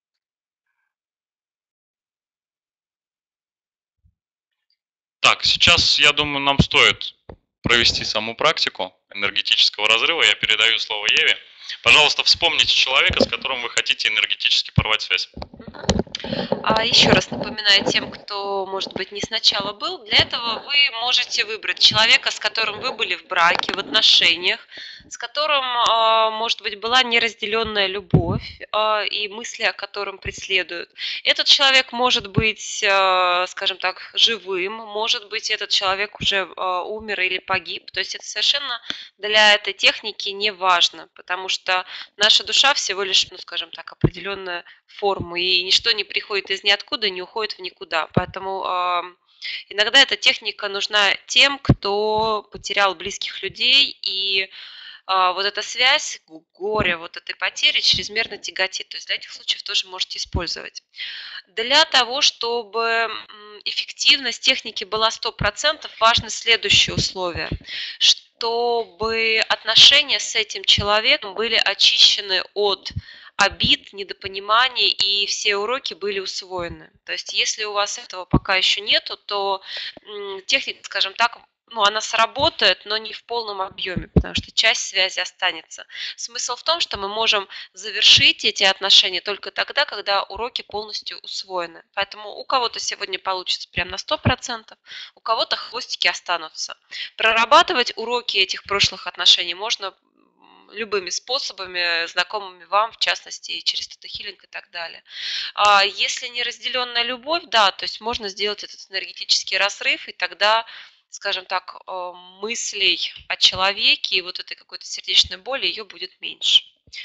C: Так, сейчас, я думаю, нам стоит провести саму практику энергетического разрыва. Я передаю слово Еве. Пожалуйста, вспомните человека, с которым вы хотите энергетически порвать связь.
B: Еще раз напоминаю тем, кто, может быть, не сначала был, для этого вы можете выбрать человека, с которым вы были в браке, в отношениях, с которым, может быть, была неразделенная любовь и мысли, о котором преследуют. Этот человек может быть, скажем так, живым, может быть, этот человек уже умер или погиб. То есть это совершенно для этой техники не важно, потому что наша душа всего лишь, ну, скажем так, определенная форма, и ничто не приходит из ниоткуда, не уходит в никуда. Поэтому иногда эта техника нужна тем, кто потерял близких людей, и вот эта связь, горе, вот этой потери чрезмерно тяготит. То есть для этих случаев тоже можете использовать. Для того, чтобы эффективность техники была 100%, важно следующее условие, чтобы отношения с этим человеком были очищены от обид, недопониманий, и все уроки были усвоены. То есть если у вас этого пока еще нету, то техника, скажем так, ну, она сработает, но не в полном объеме, потому что часть связи останется. Смысл в том, что мы можем завершить эти отношения только тогда, когда уроки полностью усвоены. Поэтому у кого-то сегодня получится прям на 100%, у кого-то хвостики останутся. Прорабатывать уроки этих прошлых отношений можно любыми способами, знакомыми вам, в частности, и через тета-хилинг и так далее. Если неразделенная любовь, да, то есть можно сделать этот энергетический разрыв, и тогда, скажем так, мыслей о человеке и вот этой какой-то сердечной боли ее будет меньше.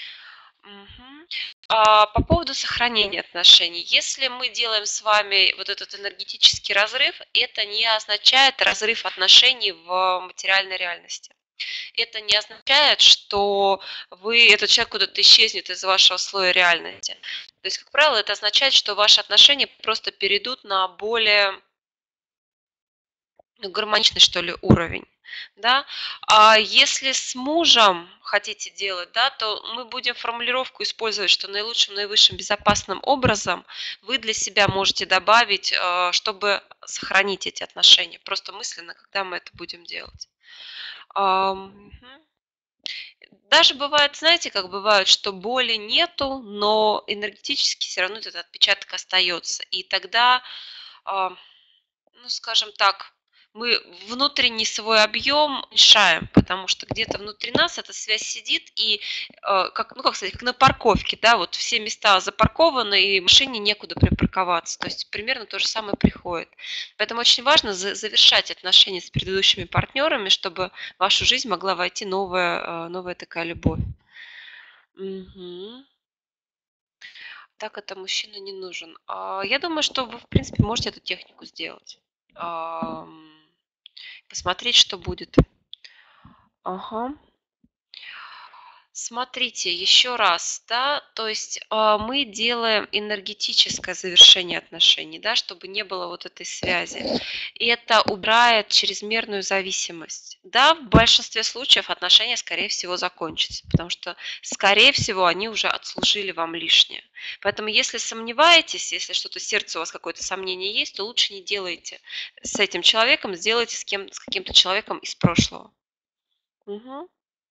B: По поводу сохранения отношений. Если мы делаем с вами вот этот энергетический разрыв, это не означает разрыв отношений в материальной реальности. Это не означает, что этот человек куда-то исчезнет из вашего слоя реальности. То есть, как правило, это означает, что ваши отношения просто перейдут на более гармоничный, что ли, уровень. Да? А если с мужем хотите делать, да, то мы будем формулировку использовать, что наилучшим, наивысшим безопасным образом вы для себя можете добавить, чтобы сохранить эти отношения. Просто мысленно, когда мы это будем делать. Даже бывает, знаете, как бывает, что боли нету, но энергетически все равно этот отпечаток остается. И тогда, ну, скажем так, мы внутренний свой объем уменьшаем, потому что где-то внутри нас эта связь сидит, и, как сказать, как на парковке, да, вот все места запаркованы, и машине некуда припарковаться. То есть примерно то же самое приходит. Поэтому очень важно завершать отношения с предыдущими партнерами, чтобы в вашу жизнь могла войти новая такая любовь. Так, это мужчина не нужен. Я думаю, что вы, в принципе, можете эту технику сделать. Посмотреть, что будет. Ага. Смотрите, еще раз, да, то есть мы делаем энергетическое завершение отношений, да, чтобы не было вот этой связи. И это убирает чрезмерную зависимость. Да, в большинстве случаев отношения, скорее всего, закончатся, потому что, скорее всего, они уже отслужили вам лишнее. Поэтому, если сомневаетесь, если что-то сердце у вас какое-то сомнение есть, то лучше не делайте с этим человеком, сделайте с каким-то человеком из прошлого. Угу.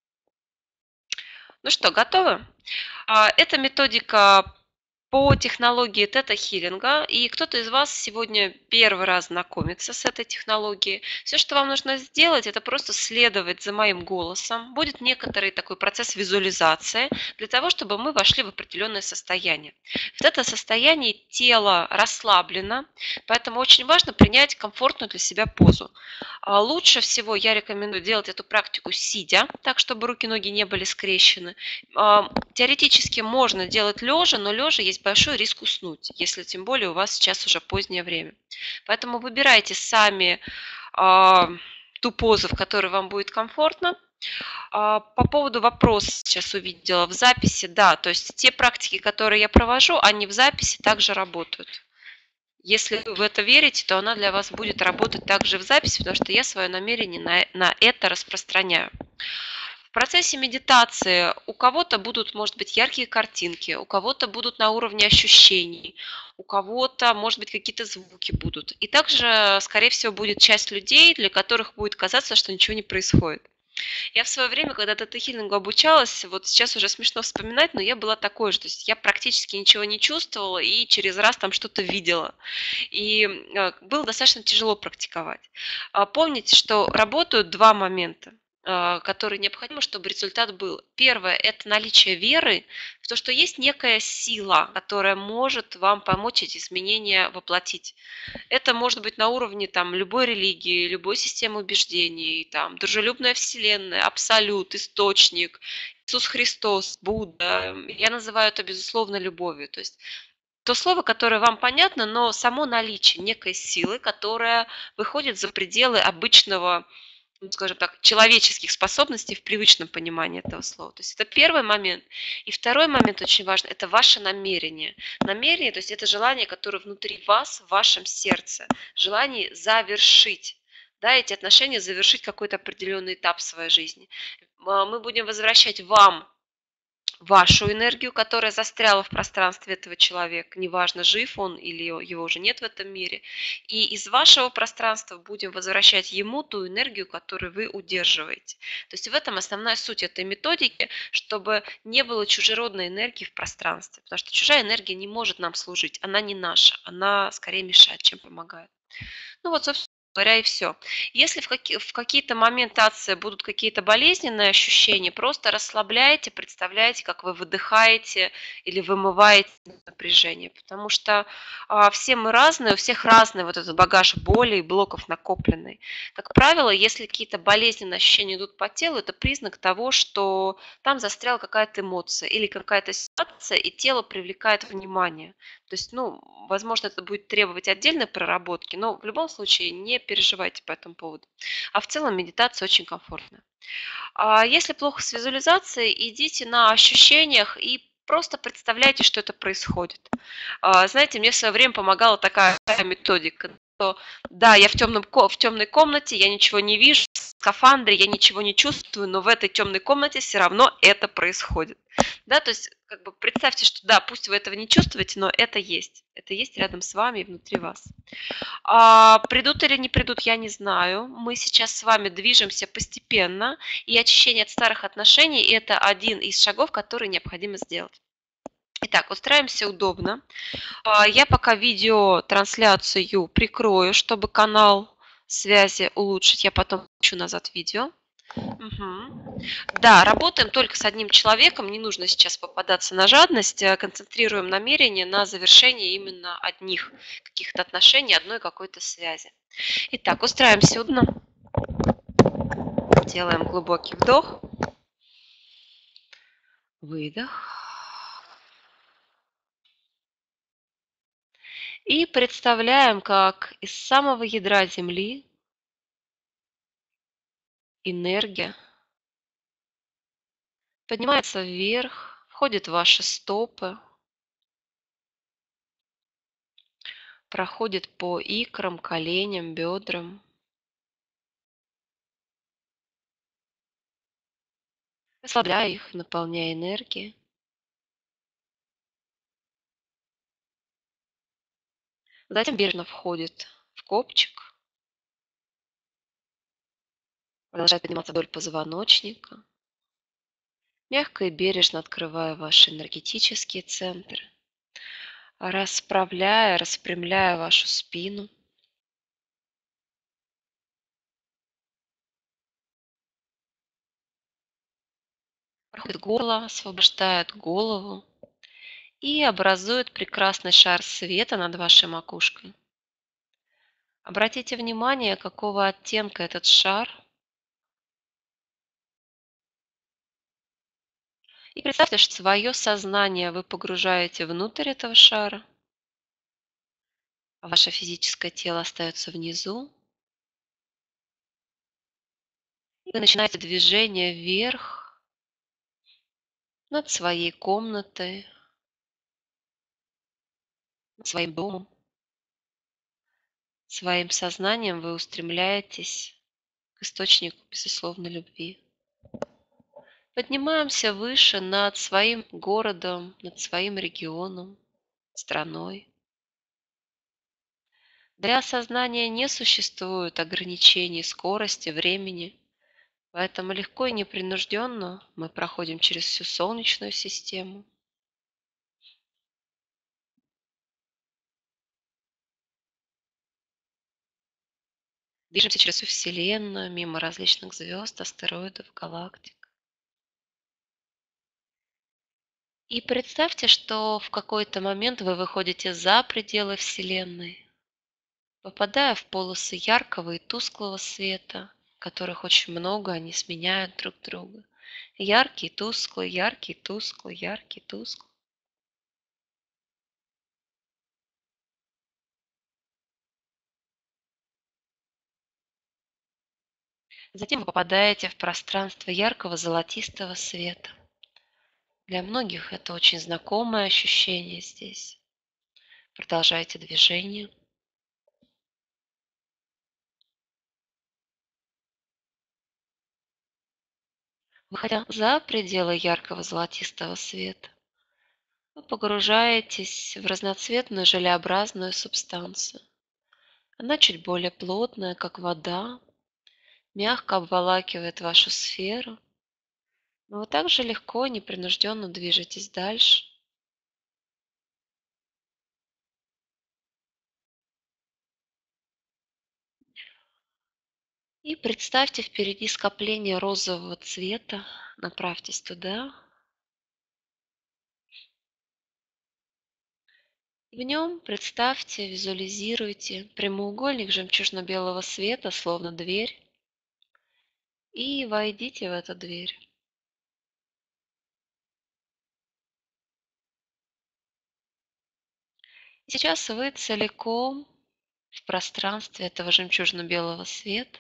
B: Ну что, готовы? Это методика по технологии тета-хилинга, и кто-то из вас сегодня первый раз знакомится с этой технологией. Все, что вам нужно сделать, это просто следовать за моим голосом. Будет некоторый такой процесс визуализации для того, чтобы мы вошли в определенное состояние. В это состояние тело расслаблено, поэтому очень важно принять комфортную для себя позу. Лучше всего я рекомендую делать эту практику сидя, так, чтобы руки и ноги не были скрещены. Теоретически можно делать лежа, но лежа есть большой риск уснуть, если тем более у вас сейчас уже позднее время. Поэтому выбирайте сами ту позу, в которой вам будет комфортно. По поводу вопроса сейчас увидела в записи, да, то есть те практики, которые я провожу, они в записи также работают. Если вы в это верите, то она для вас будет работать также в записи, потому что я свое намерение на это распространяю. В процессе медитации у кого-то будут, может быть, яркие картинки, у кого-то будут на уровне ощущений, у кого-то, может быть, какие-то звуки будут. И также, скорее всего, будет часть людей, для которых будет казаться, что ничего не происходит. Я в свое время, когда тета-хилингу обучалась, вот сейчас уже смешно вспоминать, но я была такой же, то есть я практически ничего не чувствовала и через раз там что-то видела. И было достаточно тяжело практиковать. Помните, что работают два момента. которые необходимы, чтобы результат был. Первое– это наличие веры в то, что есть некая сила, которая может вам помочь эти изменения воплотить. Это может быть на уровне там, любой религии, любой системы убеждений, там, дружелюбная вселенная, абсолют, источник, Иисус Христос, Будда. Я называю это, безусловно, любовью. То есть то слово, которое вам понятно, но само наличие некой силы, которая выходит за пределы обычного, ну, скажем так, человеческих способностей в привычном понимании этого слова. То есть это первый момент. И второй момент очень важный– это ваше намерение. Намерение, то есть это желание, которое внутри вас, в вашем сердце. Желание завершить. Да, эти отношения, завершить какой-то определенный этап в своей жизни. Мы будем возвращать вам вашу энергию, которая застряла в пространстве этого человека, неважно, жив он или его уже нет в этом мире, и из вашего пространства будем возвращать ему ту энергию, которую вы удерживаете. То есть в этом основная суть этой методики, чтобы не было чужеродной энергии в пространстве, потому что чужая энергия не может нам служить, она не наша, она скорее мешает, чем помогает. Ну вот, собственно говоря, и все. Если в какие-то моменты будут какие-то болезненные ощущения, просто расслабляйте, представляете, как вы выдыхаете или вымываете напряжение, потому что все мы разные, у всех разный вот этот багаж боли и блоков накопленный. Как правило, если какие-то болезненные ощущения идут по телу, это признак того, что там застряла какая-то эмоция или какая-то ситуация, и тело привлекает внимание. То есть, ну, возможно, это будет требовать отдельной проработки, но в любом случае не переживайте по этому поводу. А в целом медитация очень комфортная. А если плохо с визуализацией, идите на ощущениях и просто представляйте, что это происходит. Знаете, мне в свое время помогала такая методика, что да, я в темной комнате, я ничего не вижу, в скафандре я ничего не чувствую, но в этой темной комнате все равно это происходит. Да, то есть как бы представьте, что да, пусть вы этого не чувствуете, но это есть. Это есть рядом с вами и внутри вас. Придут или не придут, я не знаю. Мы сейчас с вами движемся постепенно, и очищение от старых отношений– это один из шагов, которые необходимо сделать. Итак, устраиваемся удобно. Я пока видеотрансляцию прикрою, чтобы канал связи улучшить. Я потом включу назад видео. Угу. Да, работаем только с одним человеком, не нужно сейчас попадаться на жадность, концентрируем намерение на завершении именно одних каких-то отношений, одной какой-то связи. Итак, устраиваемся удобно, делаем глубокий вдох, выдох. И представляем, как из самого ядра Земли энергия поднимается вверх, входит в ваши стопы, проходит по икрам, коленям, бедрам, расслабляя их, наполняя энергией. Затем бережно входит в копчик, продолжает подниматься вдоль позвоночника, мягко и бережно открывая ваши энергетические центры, расправляя, распрямляя вашу спину. Проходит горло, освобождает голову и образует прекрасный шар света над вашей макушкой. Обратите внимание, какого оттенка этот шар. И представьте, что свое сознание вы погружаете внутрь этого шара, а ваше физическое тело остается внизу. И вы начинаете движение вверх над своей комнатой, над своим домом. Своим сознанием вы устремляетесь к источнику безусловной любви. Поднимаемся выше над своим городом, над своим регионом, страной. Для сознания не существует ограничений скорости, времени, поэтому легко и непринужденно мы проходим через всю Солнечную систему. Движемся через всю Вселенную, мимо различных звезд, астероидов, галактик. И представьте, что в какой-то момент вы выходите за пределы Вселенной, попадая в полосы яркого и тусклого света, которых очень много, они сменяют друг друга. Яркий, тусклый, яркий, тусклый, яркий, тусклый. Затем вы попадаете в пространство яркого золотистого света. Для многих это очень знакомое ощущение здесь. Продолжайте движение. Выходя за пределы яркого золотистого света, вы погружаетесь в разноцветную желеобразную субстанцию. Она чуть более плотная, как вода, мягко обволакивает вашу сферу, но вы также легко и непринужденно движетесь дальше. И представьте впереди скопление розового цвета, направьтесь туда. В нем представьте, визуализируйте прямоугольник жемчужно-белого света, словно дверь, и войдите в эту дверь. Сейчас вы целиком в пространстве этого жемчужно-белого света.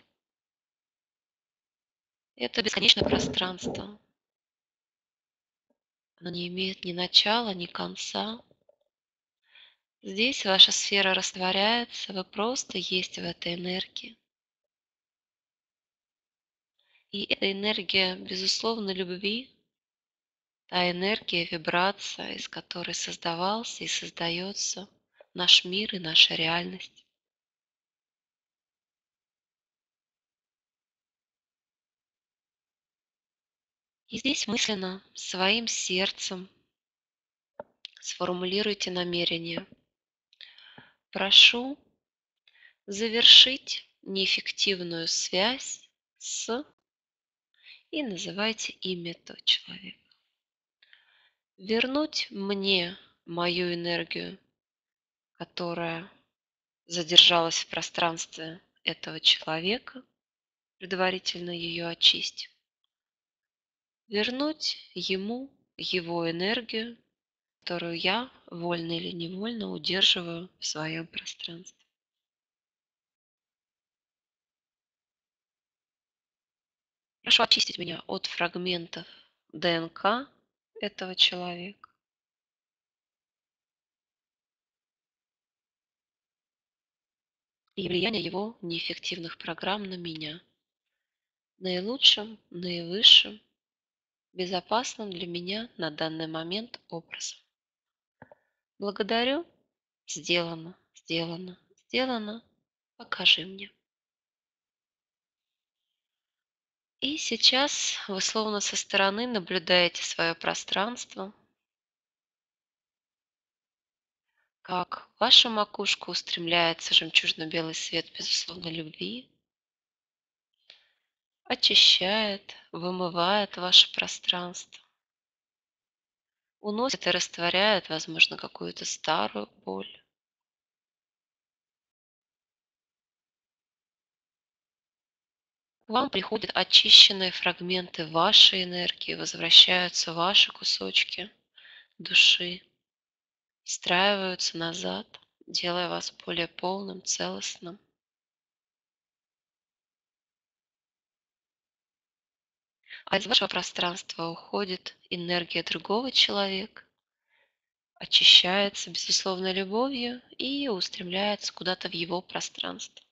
B: Это бесконечное пространство. Оно не имеет ни начала, ни конца. Здесь ваша сфера растворяется, вы просто есть в этой энергии. И эта энергия, безусловно, любви, та энергия, вибрация, из которой создавался и создается наш мир и наша реальность. И здесь мысленно, своим сердцем сформулируйте намерение. Прошу завершить неэффективную связь с, и называйте имя этого человека. Вернуть мне мою энергию, которая задержалась в пространстве этого человека, предварительно ее очистив. Вернуть ему его энергию, которую я, вольно или невольно, удерживаю в своем пространстве. Прошу очистить меня от фрагментов ДНК этого человека. И влияние его неэффективных программ на меня. Наилучшим, наивысшим, безопасным для меня на данный момент образом. Благодарю. Сделано, сделано, сделано. Покажи мне. И сейчас вы словно со стороны наблюдаете свое пространство, как в вашу макушку устремляется жемчужно-белый свет безусловной любви, очищает, вымывает ваше пространство, уносит и растворяет, возможно, какую-то старую боль. К вам приходят очищенные фрагменты вашей энергии, возвращаются ваши кусочки души, встраиваются назад, делая вас более полным, целостным. А из вашего пространства уходит энергия другого человека, очищается безусловной любовью и устремляется куда-то в его пространство.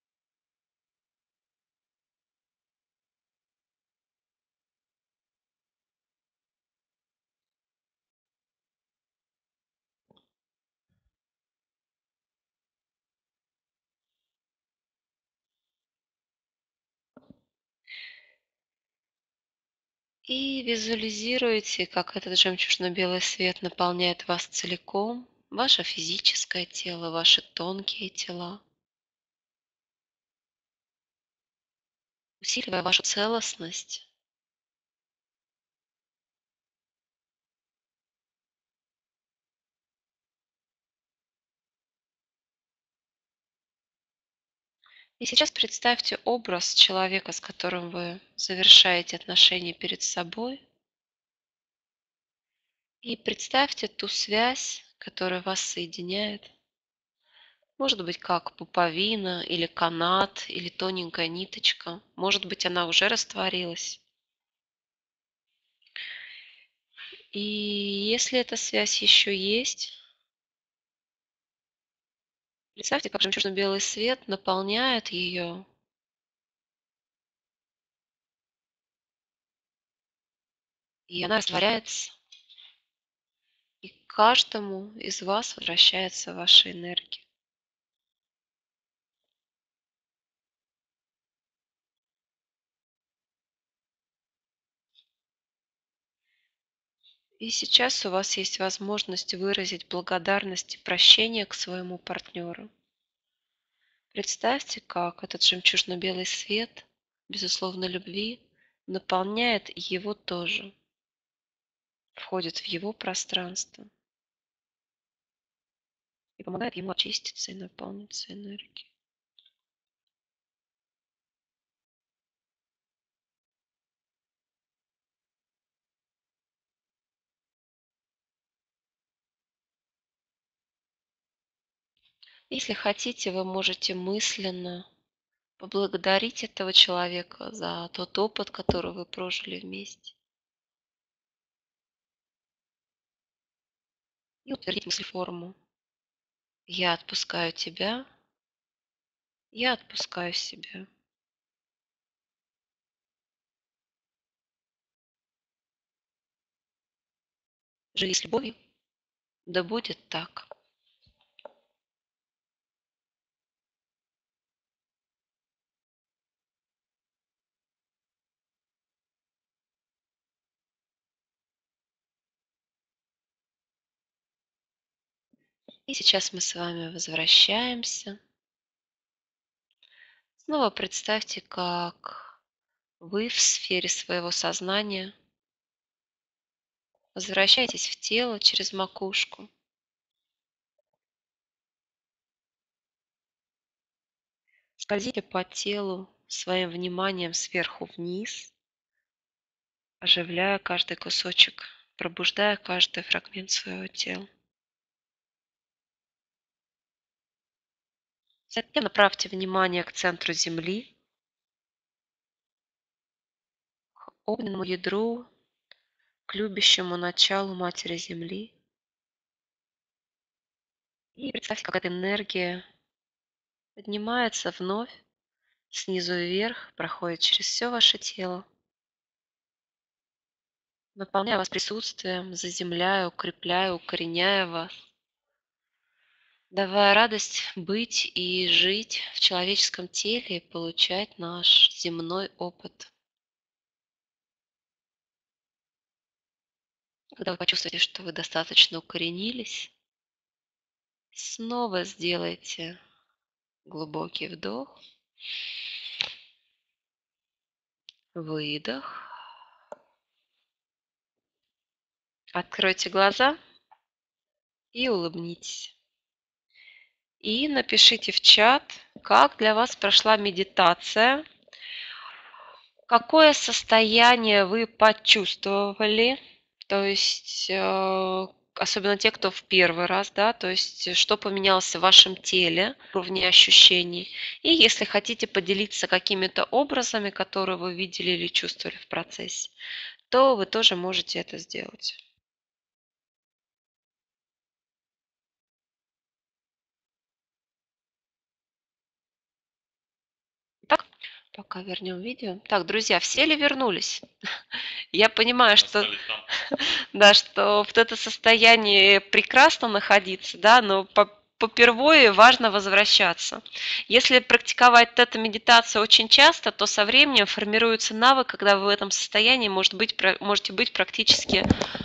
B: И визуализируйте, как этот жемчужно-белый свет наполняет вас целиком, ваше физическое тело, ваши тонкие тела. усиливая вашу целостность. И сейчас представьте образ человека, с которым вы завершаете отношения перед собой. И представьте ту связь, которая вас соединяет. Может быть, как пуповина или канат, или тоненькая ниточка. Может быть, она уже растворилась. И если эта связь еще есть, представьте, как жемчужно-белый свет наполняет ее, и она растворяется, и к каждому из вас возвращается ваша энергия. И сейчас у вас есть возможность выразить благодарность и прощение к своему партнеру. Представьте, как этот жемчужно-белый свет, безусловно, любви, наполняет его тоже, входит в его пространство и помогает ему очиститься и наполниться энергией. Если хотите, вы можете мысленно поблагодарить этого человека за тот опыт, который вы прожили вместе. И утвердить мыслеформу. Я отпускаю тебя, я отпускаю себя. Живи с любовью, да будет так. И сейчас мы с вами возвращаемся. Снова представьте, как вы в сфере своего сознания возвращаетесь в тело через макушку. Скользите по телу своим вниманием сверху вниз, оживляя каждый кусочек, пробуждая каждый фрагмент своего тела. Затем направьте внимание к центру Земли, к огненному ядру, к любящему началу Матери Земли. И представьте, как эта энергия поднимается вновь, снизу вверх, проходит через все ваше тело, наполняя вас присутствием, заземляя, укрепляя, укореняя вас, давая радость быть и жить в человеческом теле и получать наш земной опыт. Когда вы почувствуете, что вы достаточно укоренились, снова сделайте глубокий вдох, выдох. Откройте глаза и улыбнитесь. И напишите в чат, как для вас прошла медитация, какое состояние вы почувствовали, то есть особенно те, кто в первый раз, да, то есть что поменялось в вашем теле, уровне ощущений. И если хотите поделиться какими-то образами, которые вы видели или чувствовали в процессе, то вы тоже можете это сделать. Так, пока вернем видео. Так, друзья, все ли вернулись? Я понимаю, что,
C: Остались там.
B: да, что в это состояние прекрасно находиться, да, но попервые важно возвращаться. Если практиковать тета-медитацию очень часто, то со временем формируется навык, когда вы в этом состоянии можете быть практически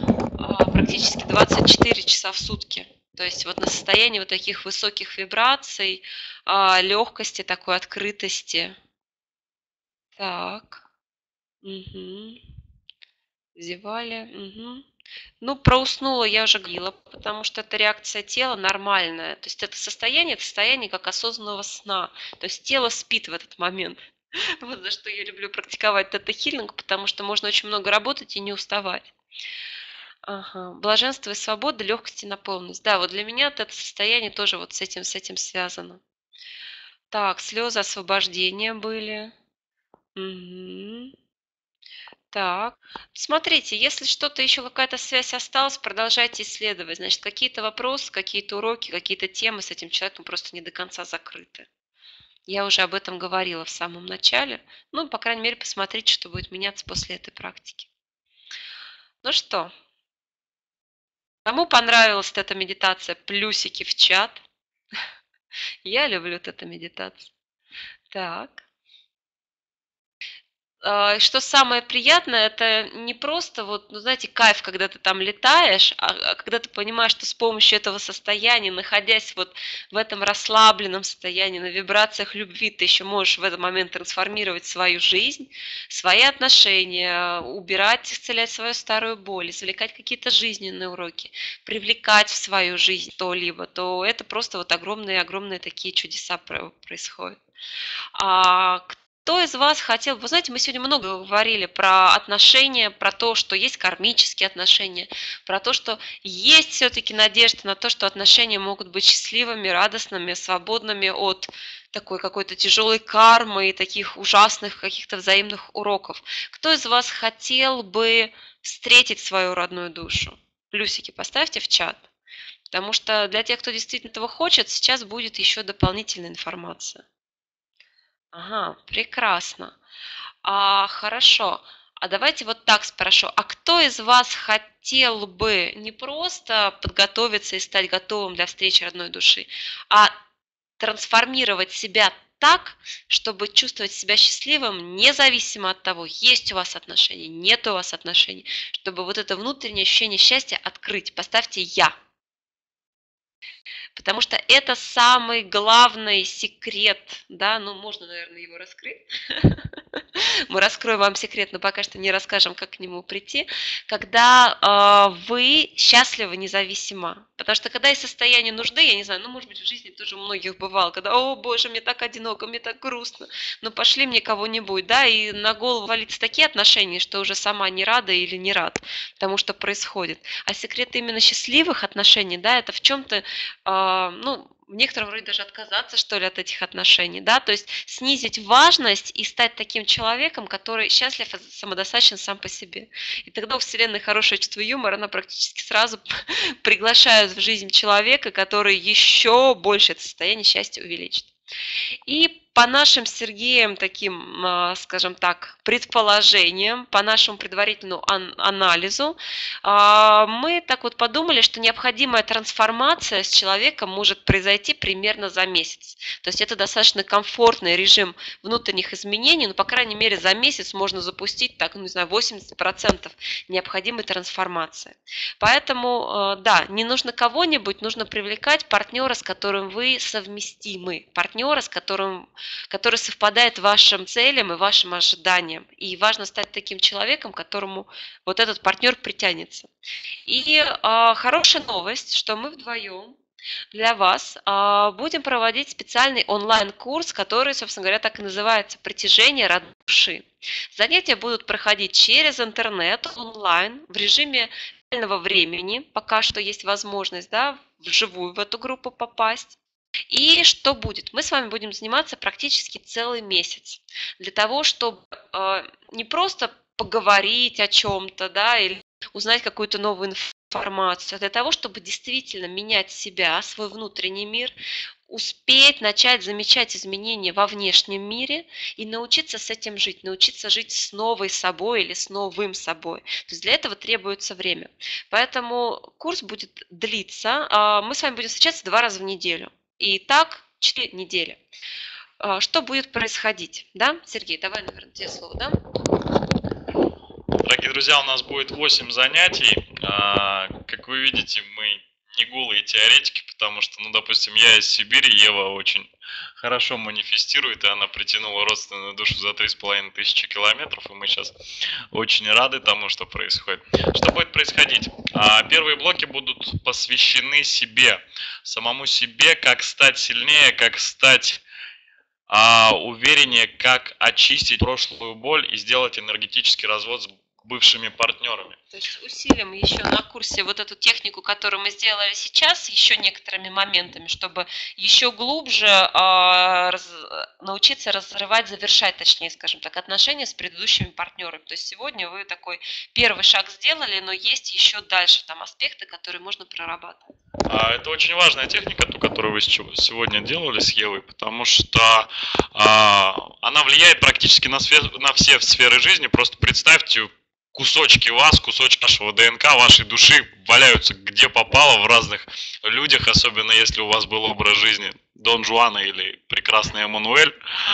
B: 24 часа в сутки. То есть вот на состоянии вот таких высоких вибраций, легкости, такой открытости. Так. Мгм. Зевали. Мгм. Ну, про уснула я уже говорила, потому что это реакция тела нормальная. То есть это состояние как осознанного сна. То есть тело спит в этот момент. Вот за что я люблю практиковать тета-хиллинг, потому что можно очень много работать и не уставать. Ага. Блаженство и свобода, легкость и наполненность. Да, вот для меня это состояние тоже вот с этим связано. Так, слезы освобождения были. Мгм. Так, смотрите, если что-то еще, какая-то связь осталась, продолжайте исследовать. Значит, какие-то вопросы, какие-то уроки, какие-то темы с этим человеком просто не до конца закрыты. Я уже об этом говорила в самом начале. Ну, по крайней мере, посмотрите, что будет меняться после этой практики. Ну что, кому понравилась эта медитация? Плюсики в чат. Я люблю эту медитацию. Так. Что самое приятное, это не просто вот, ну, знаете, кайф, когда ты там летаешь, а когда ты понимаешь, что с помощью этого состояния, находясь вот в этом расслабленном состоянии, на вибрациях любви, ты еще можешь в этот момент трансформировать свою жизнь, свои отношения, убирать, исцелять свою старую боль, извлекать какие-то жизненные уроки, привлекать в свою жизнь то-либо, то это просто вот огромные-огромные такие чудеса происходят. Кто из вас хотел, вы знаете, мы сегодня много говорили про отношения, про то, что есть кармические отношения, про то, что есть все-таки надежда на то, что отношения могут быть счастливыми, радостными, свободными от такой какой-то тяжелой кармы и таких ужасных каких-то взаимных уроков. Кто из вас хотел бы встретить свою родную душу? Плюсики поставьте в чат. Потому что для тех, кто действительно этого хочет, сейчас будет еще дополнительная информация. Ага, прекрасно. Хорошо. А давайте вот так спрошу. А кто из вас хотел бы не просто подготовиться и стать готовым для встречи родной души, а трансформировать себя так, чтобы чувствовать себя счастливым, независимо от того, есть у вас отношения, нет у вас отношений, чтобы вот это внутреннее ощущение счастья открыть? Поставьте «Я». Потому что это самый главный секрет, да, ну можно, наверное, его раскрыть. Мы раскроем вам секрет, но пока что не расскажем, как к нему прийти. Когда вы счастливы независимо. Потому что когда есть состояние нужды, я не знаю, ну, может быть, в жизни тоже у многих бывало, когда, о, боже, мне так одиноко, мне так грустно, ну, пошли мне кого-нибудь, да, и на голову валятся такие отношения, что уже сама не рада или не рад тому, что происходит. А секрет именно счастливых отношений, да, это в чем-то, ну, в некотором роде даже отказаться, что ли, от этих отношений, да, то есть снизить важность и стать таким человеком, который счастлив и самодостаточен сам по себе. И тогда у Вселенной хорошее чувство юмора, она практически сразу приглашает в жизнь человека, который еще больше это состояние счастья увеличит. И по нашим с Сергеем таким, скажем так, предположениям, по нашему предварительному анализу, мы так вот подумали, что необходимая трансформация с человеком может произойти примерно за месяц. То есть это достаточно комфортный режим внутренних изменений, но, по крайней мере, за месяц можно запустить, так, ну, не знаю, 80% необходимой трансформации. Поэтому, да, не нужно кого-нибудь, нужно привлекать партнера, с которым вы совместимы, партнера, который совпадает вашим целям и вашим ожиданиям. И важно стать таким человеком, к которому вот этот партнер притянется. И хорошая новость, что мы вдвоем для вас будем проводить специальный онлайн-курс, который, собственно говоря, так и называется «Притяжение родной души». Занятия будут проходить через интернет, онлайн, в режиме реального времени. Пока что есть возможность, да, вживую в эту группу попасть. И что будет? Мы с вами будем заниматься практически целый месяц для того, чтобы не просто поговорить о чем-то, да, или узнать какую-то новую информацию, а для того, чтобы действительно менять себя, свой внутренний мир, успеть начать замечать изменения во внешнем мире и научиться с этим жить, научиться жить с новой собой или с новым собой. То есть для этого требуется время. Поэтому курс будет длиться. Мы с вами будем встречаться 2 раза в неделю. И так 4 недели. Что будет происходить? Да, Сергей, давай, наверное, тебе слово, да?
C: Дорогие друзья, у нас будет 8 занятий. Как вы видите, мы не голые теоретики, потому что, ну, допустим, я из Сибири, Ева очень хорошо манифестирует, и она притянула родственную душу за 3500 километров, и мы сейчас очень рады тому, что происходит. Что будет происходить? Первые блоки будут посвящены себе, самому себе, как стать сильнее, как стать увереннее, как очистить прошлую боль и сделать энергетический развод с бывшими партнерами.
B: То есть усилим еще на курсе вот эту технику, которую мы сделали сейчас, еще некоторыми моментами, чтобы еще глубже научиться разрывать, завершать, точнее, скажем так, отношения с предыдущими партнерами. То есть сегодня вы такой первый шаг сделали, но есть еще дальше там аспекты, которые можно прорабатывать.
C: Это очень важная техника, ту, которую вы сегодня делали с Евой, потому что она влияет практически на все сферы жизни. Просто представьте, кусочки вас, кусочки вашего ДНК, вашей души валяются где попало в разных людях, особенно если у вас был образ жизни Дон Жуана или прекрасный Эммануэль,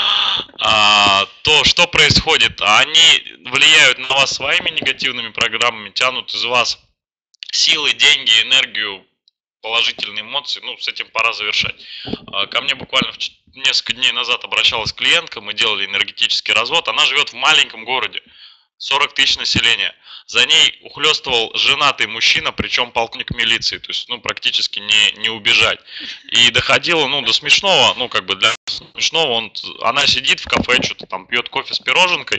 C: то что происходит? Они влияют на вас своими негативными программами, тянут из вас силы, деньги, энергию, положительные эмоции. Ну, с этим пора завершать. Ко мне буквально несколько дней назад обращалась клиентка, мы делали энергетический развод. Она живет в маленьком городе, 40 тысяч населения. За ней ухлёстывал женатый мужчина, причем полковник милиции, то есть, ну, практически не убежать. И доходило, ну, до смешного, ну, как бы для смешного, она сидит в кафе, что-то там пьет кофе с пироженкой,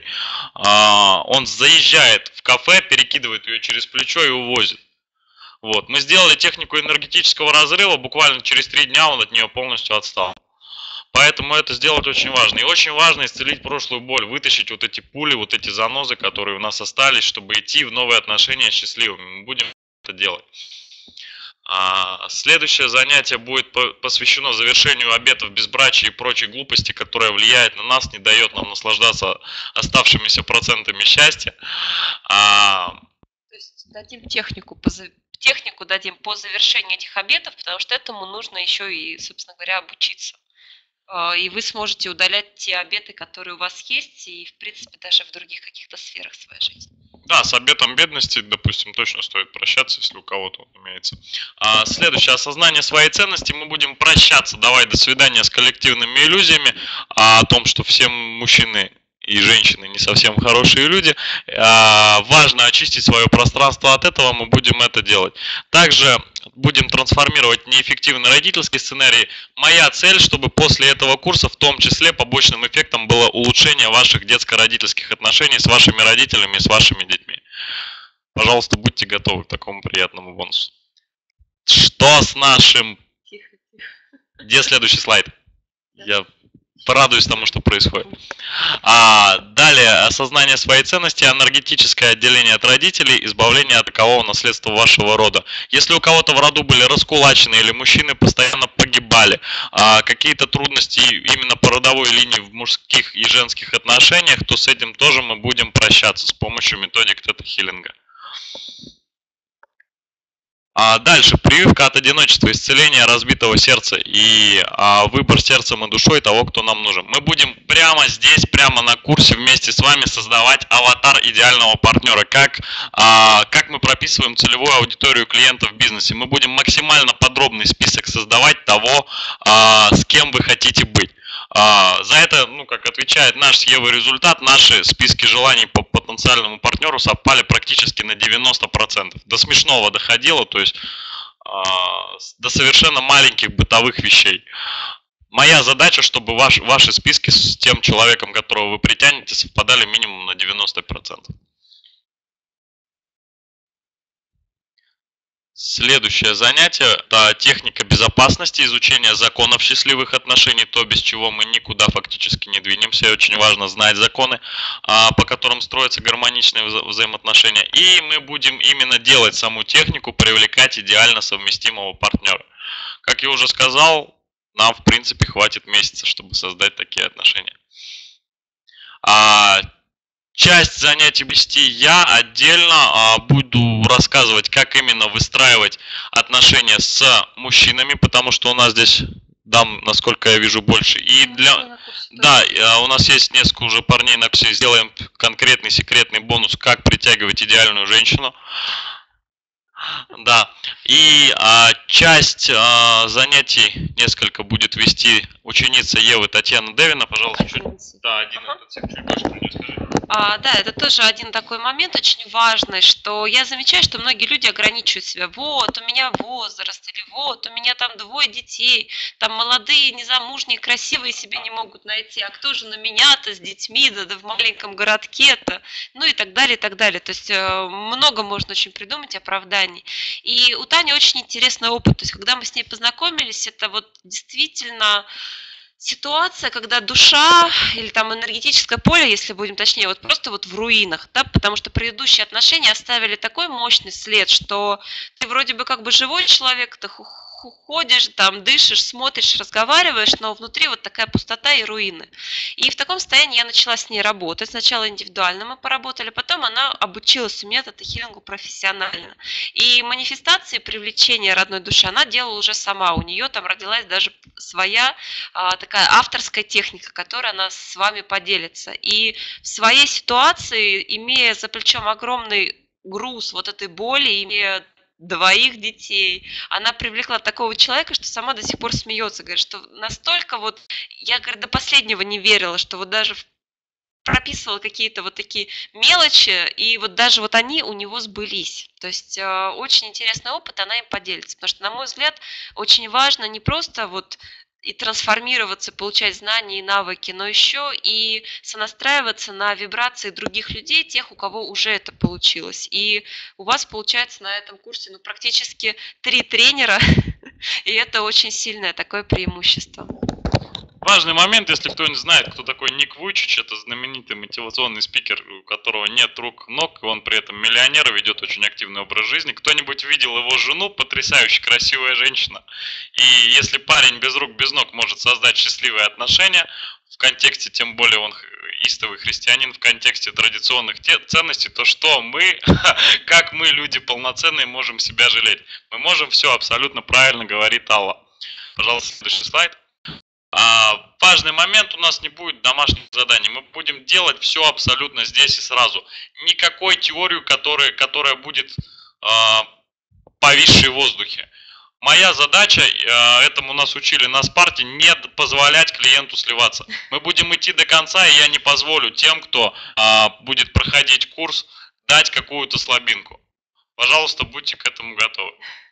C: он заезжает в кафе, перекидывает ее через плечо и увозит. Вот. Мы сделали технику энергетического разрыва, буквально через 3 дня он от нее полностью отстал. Поэтому это сделать очень важно. И очень важно исцелить прошлую боль, вытащить вот эти пули, вот эти занозы, которые у нас остались, чтобы идти в новые отношения счастливыми. Мы будем это делать. Следующее занятие будет посвящено завершению обетов безбрачия и прочей глупости, которая влияет на нас, не дает нам наслаждаться оставшимися процентами счастья.
B: То есть дадим технику дадим по завершению этих обетов, потому что этому нужно еще и, собственно говоря, обучиться. И вы сможете удалять те обеты, которые у вас есть, и, в принципе, даже в других каких-то сферах своей жизни.
C: Да, с обетом бедности, допустим, точно стоит прощаться, если у кого-то он имеется. Следующее, осознание своей ценности. Мы будем прощаться, давай, до свидания с коллективными иллюзиями о том, что все мужчины и женщины не совсем хорошие люди. Важно очистить свое пространство от этого, мы будем это делать. Также будем трансформировать неэффективный родительский сценарий. Моя цель, чтобы после этого курса, в том числе, побочным эффектом было улучшение ваших детско-родительских отношений с вашими родителями и с вашими детьми. Пожалуйста, будьте готовы к такому приятному бонусу. Что с нашим...
B: Тихо.
C: Где следующий слайд? Я порадуюсь тому, что происходит. Далее, осознание своей ценности, энергетическое отделение от родителей, избавление от такового наследства вашего рода. Если у кого-то в роду были раскулачены или мужчины постоянно погибали, какие-то трудности именно по родовой линии в мужских и женских отношениях, то с этим тоже мы будем прощаться с помощью методик тета-хиллинга. Дальше, прививка от одиночества, исцеление разбитого сердца и выбор сердцем и душой того, кто нам нужен. Мы будем прямо здесь, прямо на курсе вместе с вами создавать аватар идеального партнера. Как мы прописываем целевую аудиторию клиентов в бизнесе. Мы будем максимально подробный список создавать того, с кем вы хотите быть. За это, ну, как отвечает наш с Евой результат, наши списки желаний по потенциальному партнеру совпали практически на 90%. До смешного доходило, то есть до совершенно маленьких бытовых вещей. Моя задача, чтобы ваши списки с тем человеком, которого вы притянете, совпадали минимум на 90%. Следующее занятие – это техника безопасности, изучение законов счастливых отношений, то, без чего мы никуда фактически не двинемся. И очень важно знать законы, по которым строятся гармоничные взаимоотношения. И мы будем именно делать саму технику, привлекать идеально совместимого партнера. Как я уже сказал, нам, в принципе, хватит месяца, чтобы создать такие отношения. Часть занятий вести я отдельно буду рассказывать, как именно выстраивать отношения с мужчинами, потому что у нас здесь дам, насколько я вижу, больше. И да, у нас есть несколько уже парней на курсе. Сделаем конкретный секретный бонус, как притягивать идеальную женщину. Да, и часть занятий несколько будет вести ученица Евы Татьяна Девина. Пожалуйста, чуть, да, один
B: Ага.
C: этот чуть больше про нее скажи.
B: Да, это тоже один такой момент очень важный, что я замечаю, что многие люди ограничивают себя. Вот, у меня возраст, или вот, у меня там 2 детей, там молодые, незамужние, красивые себе не могут найти, а кто же на меня-то с детьми, да в маленьком городке-то, ну и так далее, и так далее. То есть много можно очень придумать оправданий. И у Тани очень интересный опыт. То есть когда мы с ней познакомились, это вот действительно ситуация, когда душа или там энергетическое поле, если будем точнее, вот просто вот в руинах, да, потому что предыдущие отношения оставили такой мощный след, что ты вроде бы как бы живой человек, ты ходишь, там, дышишь, смотришь, разговариваешь, но внутри вот такая пустота и руины. И в таком состоянии я начала с ней работать. Сначала индивидуально мы поработали, потом она обучилась у меня тета-хилингу профессионально. И манифестации, привлечение родной души она делала уже сама. У нее там родилась даже своя такая авторская техника, которой она с вами поделится. И в своей ситуации, имея за плечом огромный груз вот этой боли, имея 2 детей, она привлекла такого человека, что сама до сих пор смеется, говорит, что настолько вот, я, говорит, до последнего не верила, что вот даже прописывала какие-то вот такие мелочи, и вот даже вот они у него сбылись. То есть очень интересный опыт, она им поделится. Потому что, на мой взгляд, очень важно не просто вот и трансформироваться, получать знания и навыки, но еще и сонастраиваться на вибрации других людей, тех, у кого уже это получилось. И у вас получается на этом курсе ну, практически 3 тренера, и это очень сильное такое преимущество.
C: Важный момент, если кто не знает, кто такой Ник Вуйчич, это знаменитый мотивационный спикер, у которого нет рук, ног, и он при этом миллионер и ведет очень активный образ жизни. Кто-нибудь видел его жену, потрясающе красивая женщина. И если парень без рук, без ног может создать счастливые отношения, в контексте, тем более он истовый христианин, в контексте традиционных ценностей, то что мы, как мы, люди полноценные, можем себя жалеть? Мы можем все абсолютно правильно, говорит Алла. Пожалуйста, следующий слайд. Важный момент, у нас не будет домашних заданий. Мы будем делать все абсолютно здесь и сразу. Никакой теорию, которая будет повисшей в воздухе. Моя задача, этому нас учили на Спарте, не позволять клиенту сливаться. Мы будем идти до конца, и я не позволю тем, кто будет проходить курс, дать какую-то слабинку. Пожалуйста, будьте к этому готовы.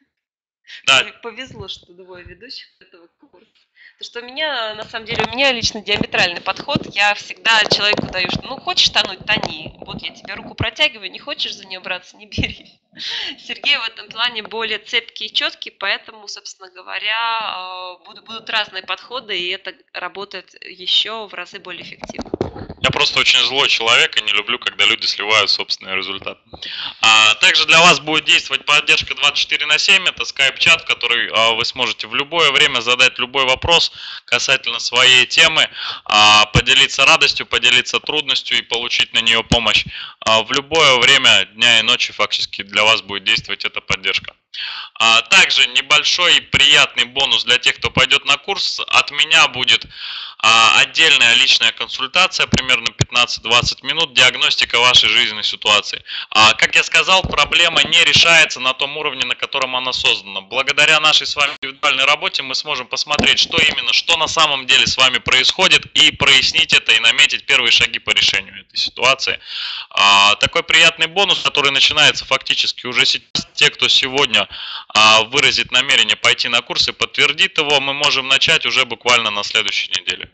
B: Да. Повезло, что 2 ведущих этого курса. Потому что у меня, на самом деле, у меня лично диаметральный подход. Я всегда человеку даю, что ну хочешь тонуть, тони. Вот я тебе руку протягиваю, не хочешь за нее браться, не бери. Сергей в этом плане более цепкий и четкий, поэтому, собственно говоря, будут разные подходы, и это работает еще в разы более эффективно.
C: Я просто очень злой человек и не люблю, когда люди сливают собственный результат. Также для вас будет действовать поддержка 24/7. Это скайп-чат, в который вы сможете в любое время задать любой вопрос касательно своей темы, поделиться радостью, поделиться трудностью и получить на нее помощь. В любое время дня и ночи фактически для вас будет действовать эта поддержка. Также небольшой приятный бонус для тех, кто пойдет на курс. От меня будет отдельная личная консультация, примерно 15-20 минут, диагностика вашей жизненной ситуации. Как я сказал, проблема не решается на том уровне, на котором она создана. Благодаря нашей с вами индивидуальной работе мы сможем посмотреть, что именно, что на самом деле с вами происходит, и прояснить это, и наметить первые шаги по решению этой ситуации. Такой приятный бонус, который начинается фактически уже сейчас. Те, кто сегодня выразит намерение пойти на курс и подтвердит его, мы можем начать уже буквально на следующей неделе.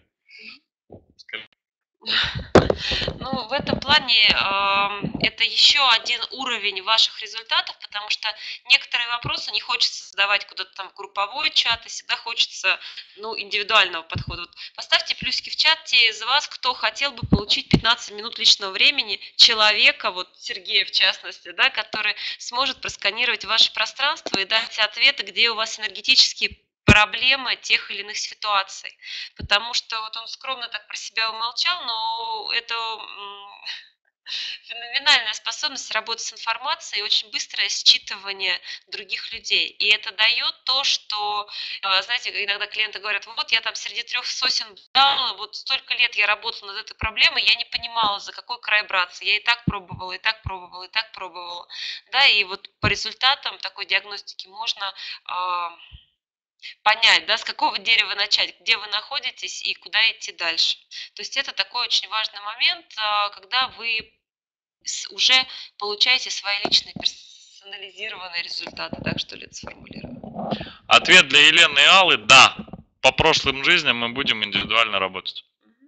B: Ну, в этом плане это еще один уровень ваших результатов, потому что некоторые вопросы не хочется задавать куда-то там в групповой чат, и всегда хочется ну, индивидуального подхода. Вот поставьте плюсики в чат те из вас, кто хотел бы получить 15 минут личного времени человека, вот Сергея в частности, да, который сможет просканировать ваше пространство и дать ответы, где у вас энергетические проблемы тех или иных ситуаций. Потому что вот он скромно так про себя умолчал, но это Феноменальная способность работать с информацией и очень быстрое считывание других людей. И это дает то, что, знаете, иногда клиенты говорят, вот я там среди 3 сосен дала, вот столько лет я работала над этой проблемой, я не понимала, за какой край браться. Я и так пробовала, и так пробовала, и так пробовала. Да, и вот по результатам такой диагностики можно понять, да, с какого дерева начать, где вы находитесь и куда идти дальше. То есть это такой очень важный момент, когда вы уже получаете свои личные персонализированные результаты, так что ли это сформулировать.
C: Ответ для Елены и Аллы – да. По прошлым жизням мы будем индивидуально работать.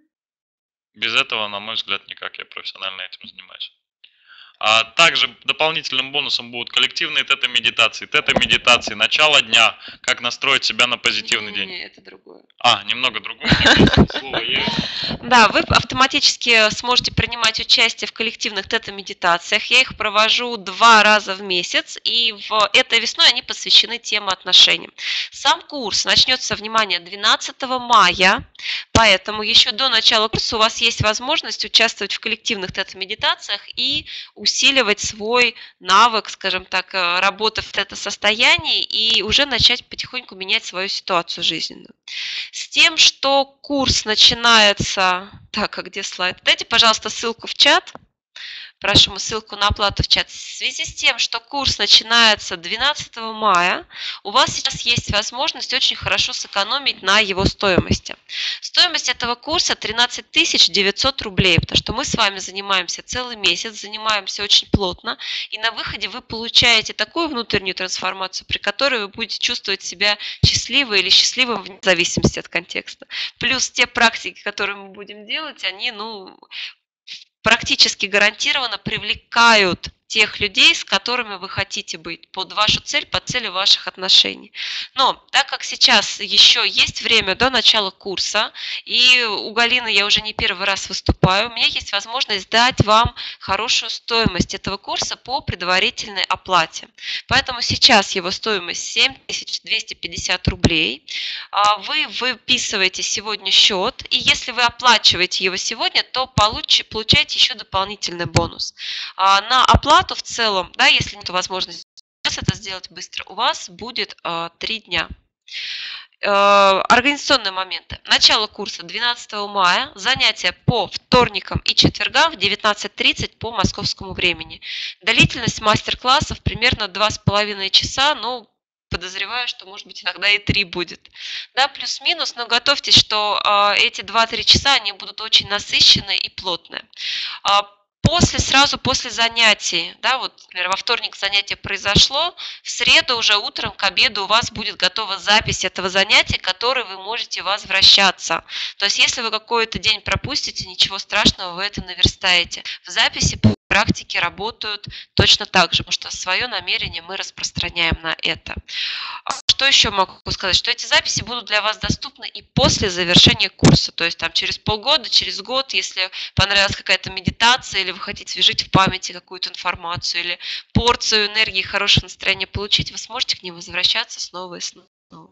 C: Без этого, на мой взгляд, никак. Я профессионально этим занимаюсь. А также дополнительным бонусом будут коллективные тета-медитации. Тета-медитации, начало дня, как настроить себя на позитивный день.
B: Не, это другое.
C: Немного другое. Слово есть.
B: Да, вы автоматически сможете принимать участие в коллективных тета-медитациях. Я их провожу 2 раза в месяц, и в этой весной они посвящены теме отношений. Сам курс начнется, внимание, 12 мая, поэтому еще до начала курса у вас есть возможность участвовать в коллективных тета-медитациях и усиливать свой навык, скажем так, работы в тета-состоянии и уже начать потихоньку менять свою ситуацию жизненную. С тем, что курс начинается... Так, а где слайд? Дайте, пожалуйста, ссылку в чат. Прошу ссылку на оплату в чат. В связи с тем, что курс начинается 12 мая, у вас сейчас есть возможность очень хорошо сэкономить на его стоимости. Стоимость этого курса 13 900 рублей, потому что мы с вами занимаемся целый месяц, занимаемся очень плотно, и на выходе вы получаете такую внутреннюю трансформацию, при которой вы будете чувствовать себя счастливой или счастливым в зависимости от контекста. Плюс те практики, которые мы будем делать, они, практически гарантированно привлекают тех людей, с которыми вы хотите быть, под вашу цель, под цели ваших отношений. Но так как сейчас еще есть время до начала курса, и у Галины я уже не первый раз выступаю, у меня есть возможность дать вам хорошую стоимость этого курса по предварительной оплате. Поэтому сейчас его стоимость 7250 рублей. Вы выписываете сегодня счет, и если вы оплачиваете его сегодня, то получаете еще дополнительный бонус. На оплату в целом, да, если нет возможности сейчас это сделать быстро, у вас будет 3 дня. Организационные моменты. Начало курса 12 мая, занятия по вторникам и четвергам в 19:30 по московскому времени. Длительность мастер-классов примерно 2,5 часа, подозреваю, что, может быть, иногда и 3 будет. Да, плюс-минус, но готовьтесь, что эти 2-3 часа, они будут очень насыщенные и плотные. Сразу после занятий, да, вот, например, во вторник занятие произошло, в среду уже утром к обеду у вас будет готова запись этого занятия, к которой вы можете возвращаться. То есть, если вы какой-то день пропустите, ничего страшного, вы это наверстаете. В записи практики работают точно так же, потому что свое намерение мы распространяем на это. Что еще могу сказать? Что эти записи будут для вас доступны и после завершения курса, то есть там через полгода, через год, если понравилась какая-то медитация, или вы хотите освежить в памяти какую-то информацию, или порцию энергии, хорошего настроения получить, вы сможете к ним возвращаться снова и снова.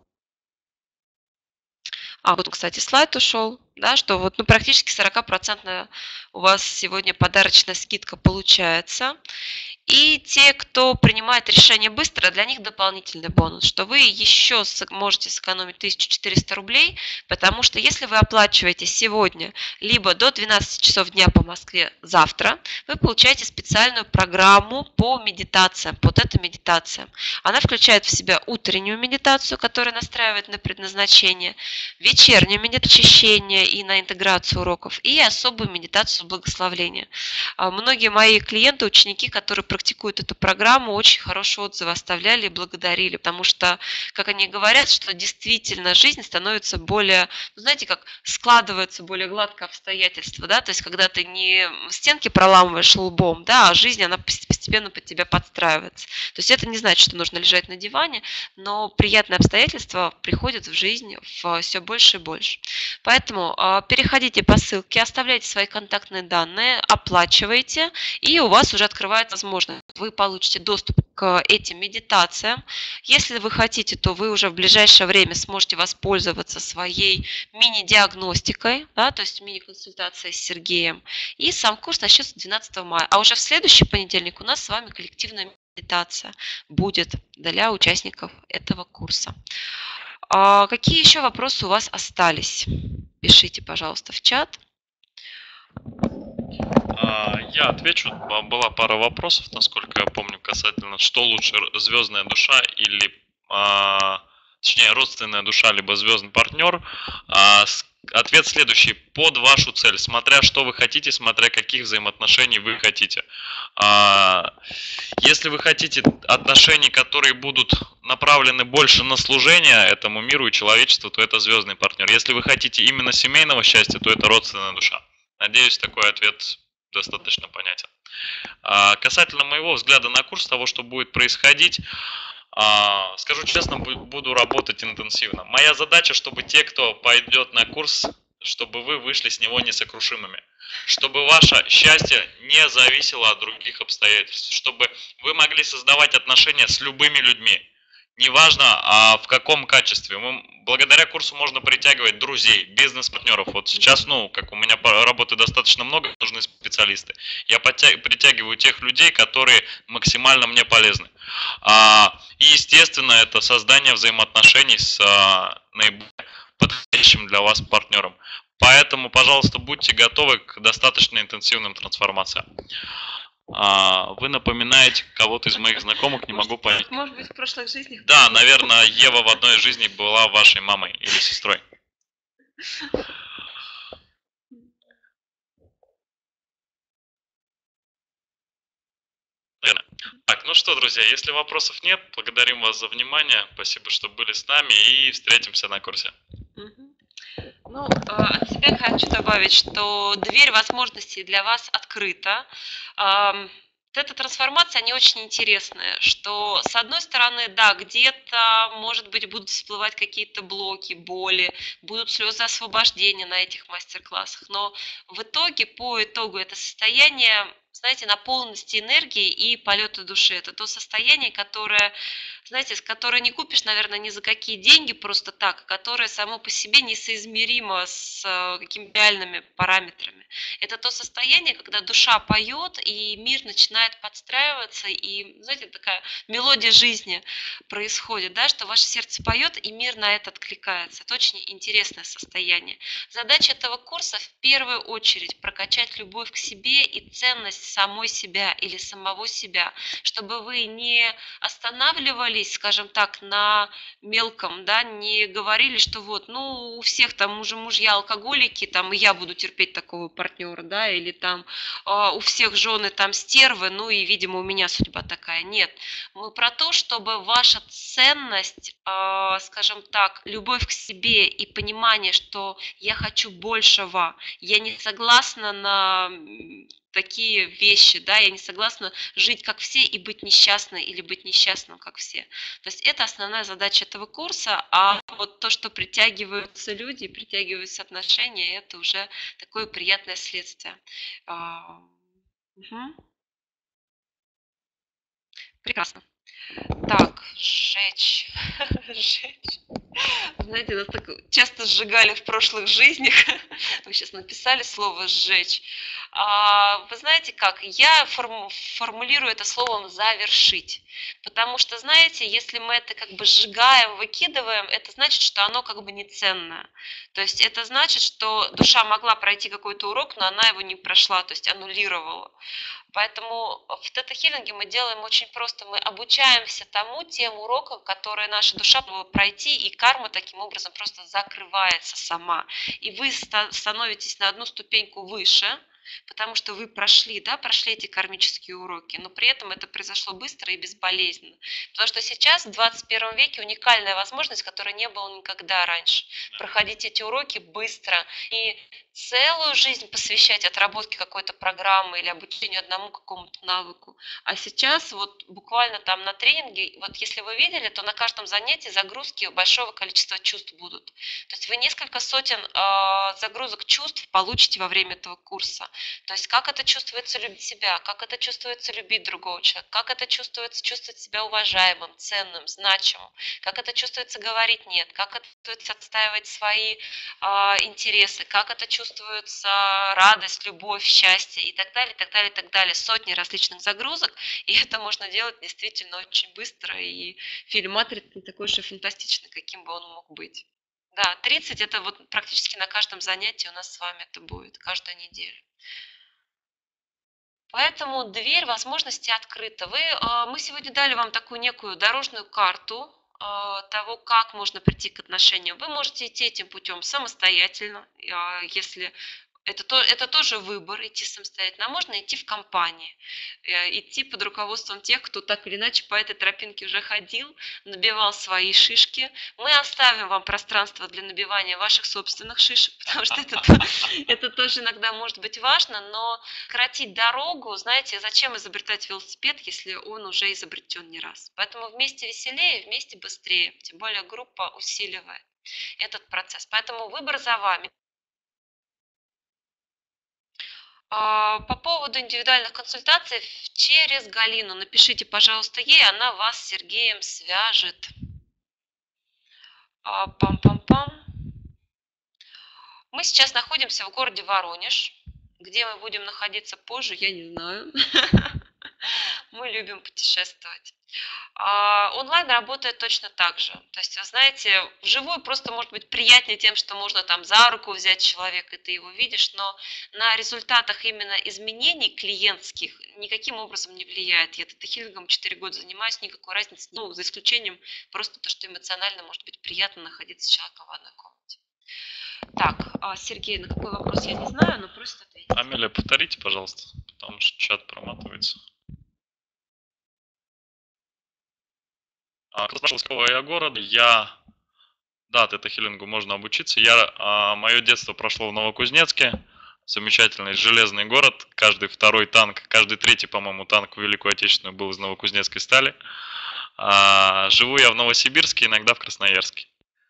B: Вот, кстати, слайд ушел, да, что вот практически 40% у вас сегодня подарочная скидка получается. И те, кто принимает решение быстро, для них дополнительный бонус, что вы еще можете сэкономить 1400 рублей, потому что если вы оплачиваете сегодня, либо до 12 часов дня по Москве завтра, вы получаете специальную программу по медитациям, по тета-медитациям. Она включает в себя утреннюю медитацию, которая настраивает на предназначение, вечернюю медитацию очищения и на интеграцию уроков, и особую медитацию благословления. Многие мои клиенты, ученики, которые практикуют эту программу, очень хорошие отзывы оставляли и благодарили, потому что, как они говорят, что действительно жизнь становится более, знаете, как складывается более гладко обстоятельства, да, то есть когда ты не стенки проламываешь лбом, да, а жизнь, она постепенно постепенно под тебя подстраивается. То есть это не значит, что нужно лежать на диване, но приятные обстоятельства приходят в жизнь все больше и больше. Поэтому переходите по ссылке, оставляйте свои контактные данные, оплачивайте, и у вас уже открывается возможность. Вы получите доступ к этим медитациям. Если вы хотите, то вы уже в ближайшее время сможете воспользоваться своей мини-диагностикой, да, то есть мини-консультацией с Сергеем. И сам курс начнется 12 мая. А уже в следующий понедельник у нас с вами коллективная медитация будет для участников этого курса. Какие еще вопросы у вас остались? Пишите, пожалуйста, в чат.
C: Я отвечу. Была пара вопросов, насколько я помню, касательно, что лучше, звездная душа или, точнее, родственная душа, либо звездный партнер. Ответ следующий. Под вашу цель, смотря что вы хотите, смотря каких взаимоотношений вы хотите. Если вы хотите отношений, которые будут направлены больше на служение этому миру и человечеству, то это звездный партнер. Если вы хотите именно семейного счастья, то это родственная душа. Надеюсь, такой ответ достаточно понятен. Касательно моего взгляда на курс, того, что будет происходить, скажу честно, буду работать интенсивно. Моя задача, чтобы те, кто пойдет на курс, чтобы вы вышли с него несокрушимыми. Чтобы ваше счастье не зависело от других обстоятельств. Чтобы вы могли создавать отношения с любыми людьми. Неважно, в каком качестве. Благодаря курсу можно притягивать друзей, бизнес-партнеров. Вот сейчас, как у меня работы достаточно много, нужны специалисты. Я притягиваю тех людей, которые максимально мне полезны. И, естественно, это создание взаимоотношений с наиболее подходящим для вас партнером. Поэтому, пожалуйста, будьте готовы к достаточно интенсивным трансформациям. Вы напоминаете кого-то из моих знакомых, не могу понять.
B: Может быть, в прошлых жизнях?
C: Да, наверное, Ева в одной из жизней была вашей мамой или сестрой. Так, ну что, друзья, если вопросов нет, благодарим вас за внимание. Спасибо, что были с нами, и встретимся на курсе.
B: От себя хочу добавить, что дверь возможностей для вас открыта. Эта трансформация, они очень интересные, что с одной стороны, да, где-то, может быть, будут всплывать какие-то блоки, боли, будут слезы освобождения на этих мастер-классах, но в итоге, по итогу, это состояние, знаете, наполненности энергии и полета души. Это то состояние, которое, знаете, с которой не купишь, наверное, ни за какие деньги просто так, которое само по себе несоизмеримо с какими-то реальными параметрами. Это то состояние, когда душа поет, и мир начинает подстраиваться, и, знаете, такая мелодия жизни происходит, да, что ваше сердце поет, и мир на это откликается. Это очень интересное состояние. Задача этого курса в первую очередь прокачать любовь к себе и ценность самой себя или самого себя, чтобы вы не останавливались, скажем так, на мелком, да, не говорили, что вот, у всех там уже мужья алкоголики, там, и я буду терпеть такого партнера, да, или там у всех жены там стервы, и, видимо, у меня судьба такая. Нет, мы про то, чтобы ваша ценность, скажем так, любовь к себе и понимание, что я хочу большего, я не согласна на такие вещи, да, я не согласна жить как все и быть несчастной или быть несчастным как все. То есть это основная задача этого курса, а вот то, что притягиваются люди, притягиваются отношения, это уже такое приятное следствие. Прекрасно. Так, сжечь. Сжечь. Знаете, нас так часто сжигали в прошлых жизнях. Вы сейчас написали слово «сжечь». Вы знаете как? Я формулирую это словом «завершить». Потому что, знаете, если мы это как бы сжигаем, выкидываем, это значит, что оно как бы не ценное. То есть это значит, что душа могла пройти какой-то урок, но она его не прошла, то есть аннулировала. Поэтому в тета-хилинге мы делаем очень просто. Мы обучаемся тем урокам, которые наша душа должна пройти, и карма таким образом просто закрывается сама. И вы становитесь на одну ступеньку выше, потому что вы прошли, да, прошли эти кармические уроки, но при этом это произошло быстро и безболезненно. Потому что сейчас, в 21 веке, уникальная возможность, которой не было никогда раньше. Проходить эти уроки быстро и целую жизнь посвящать отработке какой-то программы или обучению одному какому-то навыку. А сейчас вот буквально там на тренинге, вот если вы видели, то на каждом занятии загрузки большого количества чувств будут. То есть вы несколько сотен загрузок чувств получите во время этого курса. То есть как это чувствуется любить себя, как это чувствуется любить другого человека, как это чувствуется чувствовать себя уважаемым, ценным, значимым, как это чувствуется говорить нет, как это чувствуется отстаивать свои интересы, как это чувствуется радость, любовь, счастье и так далее, и так далее, и так далее. Сотни различных загрузок, и это можно делать действительно очень быстро, и фильм «Матрица» не такой уж и фантастичный, каким бы он мог быть. Да, 30 это вот практически на каждом занятии у нас с вами это будет, каждую неделю. Поэтому дверь возможностей открыта. Мы сегодня дали вам такую некую дорожную карту того, как можно прийти к отношениям. Вы можете идти этим путем самостоятельно, если это тоже выбор, идти самостоятельно, а можно идти в компании, идти под руководством тех, кто так или иначе по этой тропинке уже ходил, набивал свои шишки. Мы оставим вам пространство для набивания ваших собственных шишек, потому что это тоже иногда может быть важно, но коротить дорогу, знаете, зачем изобретать велосипед, если он уже изобретен не раз. Поэтому вместе веселее, вместе быстрее, тем более группа усиливает этот процесс. Поэтому выбор за вами. По поводу индивидуальных консультаций через Галину напишите, пожалуйста, ей, она вас с Сергеем свяжет. Пам-пам-пам. Мы сейчас находимся в городе Воронеж. Где мы будем находиться позже, я не знаю. Мы любим путешествовать. Онлайн работает точно так же. То есть, вы знаете, вживую просто может быть приятнее тем, что можно там за руку взять человека, и ты его видишь, но на результатах именно изменений клиентских никаким образом не влияет. Я тета-хилингом 4 года занимаюсь, никакой разницы, ну, за исключением просто то, что эмоционально может быть приятно находиться с человеком в одной комнате. Так, Сергей, на какой вопрос я не знаю, но просит ответить.
C: Амелия, повторите, пожалуйста, потому что чат проматывается. Кто спрашивал, с какого я города? Да, тета-хилингу можно обучиться. Мое детство прошло в Новокузнецке. Замечательный железный город. Каждый второй танк, каждый третий, по-моему, танк в Великую Отечественную был из новокузнецкой стали. Живу я в Новосибирске, иногда в Красноярске.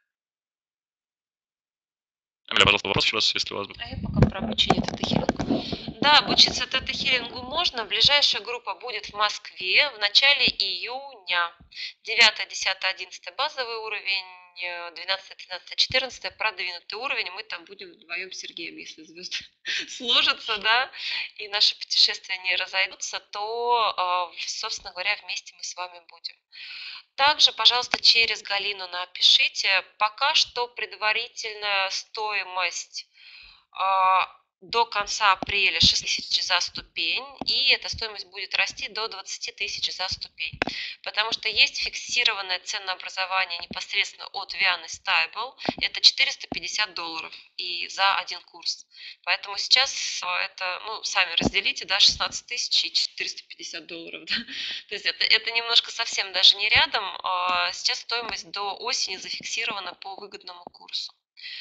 C: Амелия, пожалуйста, вопрос еще раз, если у вас будет.
B: Я пока про обучение тета-хилингу. Да, обучиться тета-хилингу можно. Ближайшая группа будет в Москве в начале июня. 9, 10, 11 базовый уровень, 12, 13, 14 продвинутый уровень. Мы там будем вдвоем с Сергеем, если звезды сложатся, да, и наши путешествия не разойдутся, то, собственно говоря, вместе мы с вами будем. Также, пожалуйста, через Галину напишите. Пока что предварительная стоимость до конца апреля 6 тысяч за ступень, и эта стоимость будет расти до 20 тысяч за ступень, потому что есть фиксированное ценообразование непосредственно от Vianney Stable, это $450 и за один курс. Поэтому сейчас это, ну, сами разделите, да, 16 тысяч и $450. Да? То есть это немножко совсем даже не рядом. Сейчас стоимость до осени зафиксирована по выгодному курсу.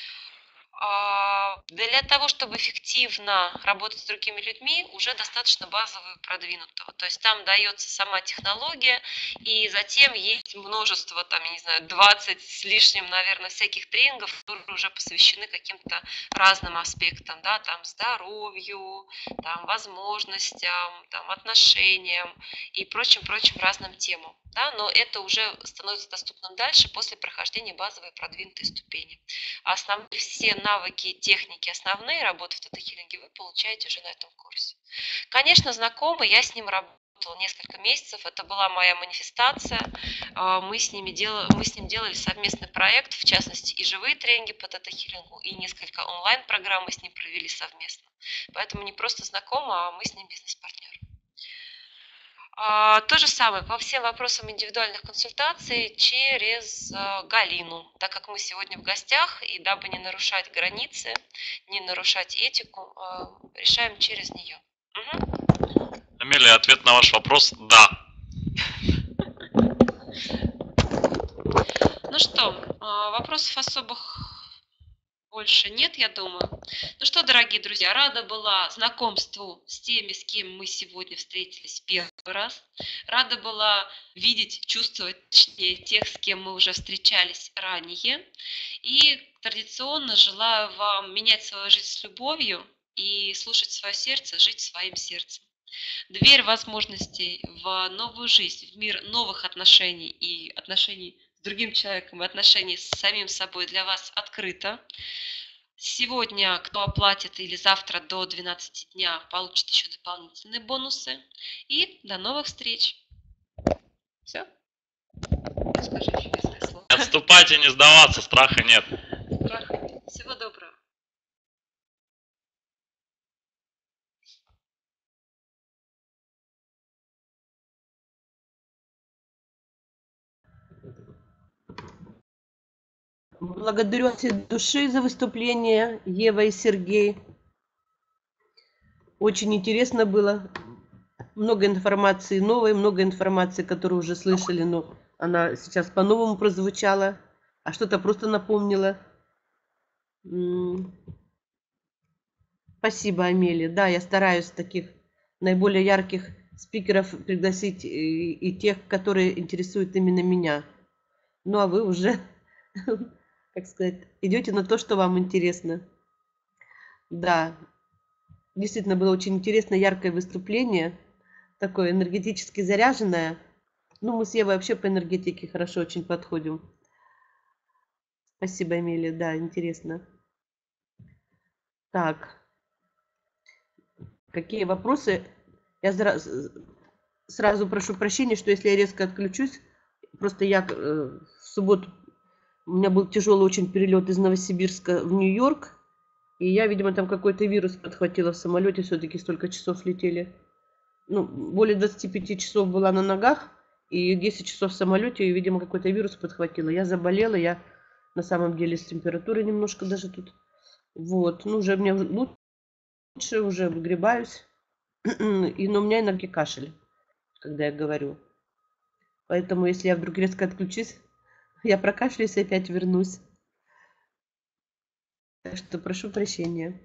B: Для того, чтобы эффективно работать с другими людьми, уже достаточно базового и продвинутого. То есть там дается сама технология, и затем есть множество, там, я не знаю, 20 с лишним, наверное, всяких тренингов, которые уже посвящены каким-то разным аспектам, да, там, здоровью, там, возможностям, там, отношениям и прочим разным темам. Да, но это уже становится доступным дальше после прохождения базовой и продвинутой ступени. Основные все навыки и техники основные работы в тета-хилинге вы получаете уже на этом курсе. Конечно, знакомый, я с ним работала несколько месяцев, это была моя манифестация, мы с ним делали совместный проект, в частности и живые тренинги по тета-хилингу, и несколько онлайн-программ мы с ним провели совместно. Поэтому не просто знакомы, а мы с ним бизнес-партнеры. То же самое по всем вопросам индивидуальных консультаций через Галину, так как мы сегодня в гостях, и дабы не нарушать границы, не нарушать этику, решаем через нее.
C: Амелия, ответ на ваш вопрос – да.
B: Ну что, вопросов особых больше нет, я думаю. Ну что, дорогие друзья, рада была знакомству с теми, с кем мы сегодня встретились первый раз. Рада была видеть, чувствовать, точнее, тех, с кем мы уже встречались ранее. И традиционно желаю вам менять свою жизнь с любовью и слушать свое сердце, жить своим сердцем. Дверь возможностей в новую жизнь, в мир новых отношений и отношений с другим человеком, и отношений с самим собой для вас открыта. Сегодня, кто оплатит или завтра до 12 дня, получит еще дополнительные бонусы. И до новых встреч. Все? Скажи еще несколько слов.
C: Не отступать и не сдаваться, страха нет.
B: Страха нет. Всего доброго.
A: Благодарю от всей души за выступление, Ева и Сергей. Очень интересно было. Много информации новой, много информации, которую уже слышали, но она сейчас по-новому прозвучала, а что-то просто напомнила. Спасибо, Амелия. Да, я стараюсь таких наиболее ярких спикеров пригласить и тех, которые интересуют именно меня. Ну, а вы уже, как сказать, идете на то, что вам интересно. Да, действительно было очень интересно, яркое выступление, такое энергетически заряженное. Ну, мы с Евой вообще по энергетике хорошо очень подходим. Спасибо, Эмилия, да, интересно. Так, какие вопросы? Я сразу прошу прощения, что если я резко отключусь, просто я в субботу, у меня был тяжелый очень перелет из Новосибирска в Нью-Йорк, и я, видимо, там какой-то вирус подхватила в самолете, все-таки столько часов летели. Ну, более 25 часов была на ногах, и 10 часов в самолете, и, видимо, какой-то вирус подхватила. Я заболела, я на самом деле с температурой немножко даже тут. Вот, ну, уже мне лучше, уже выгребаюсь. Но у меня иногда кашель, когда я говорю. Поэтому, если я вдруг резко отключусь, я прокашляюсь и опять вернусь. Так что прошу прощения.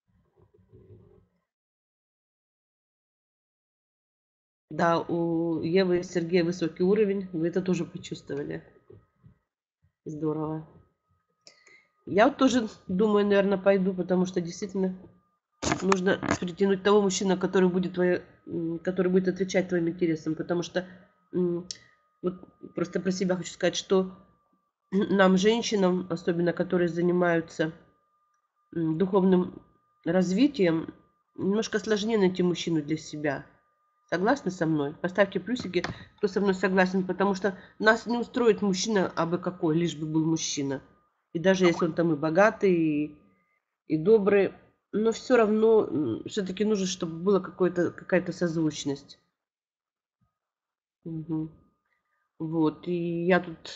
A: Да, у Евы и Сергея высокий уровень, вы это тоже почувствовали. Здорово. Я вот тоже думаю, наверное, пойду, потому что действительно нужно притянуть того мужчину, который будет отвечать твоим интересам. Потому что вот просто про себя хочу сказать, что нам, женщинам, особенно которые занимаются духовным развитием, немножко сложнее найти мужчину для себя. Согласны со мной? Поставьте плюсики, кто со мной согласен, потому что нас не устроит мужчина абы какой, лишь бы был мужчина. И даже если он там и богатый, и добрый, но все равно все-таки нужно, чтобы была какая-то созвучность. Угу. Вот, и я тут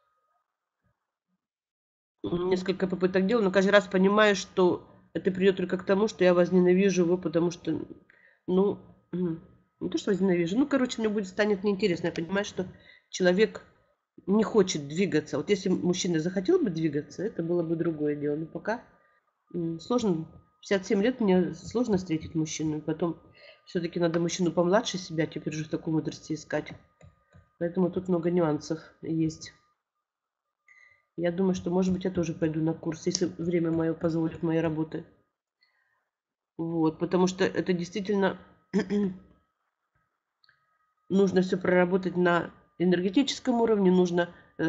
A: несколько попыток делаю, но каждый раз понимаю, что это придет только к тому, что я возненавижу его, потому что, ну, не то, что возненавижу, ну, короче, мне станет неинтересно. Я понимаю, что человек не хочет двигаться. Вот если мужчина захотел бы двигаться, это было бы другое дело. Но пока сложно. 57 лет мне сложно встретить мужчину. И потом все-таки надо мужчину помладше себя теперь же в такой мудрости искать. Поэтому тут много нюансов есть. Я думаю, что, может быть, я тоже пойду на курс, если время мое позволит моей работы. Вот, потому что это действительно нужно все проработать на энергетическом уровне, нужно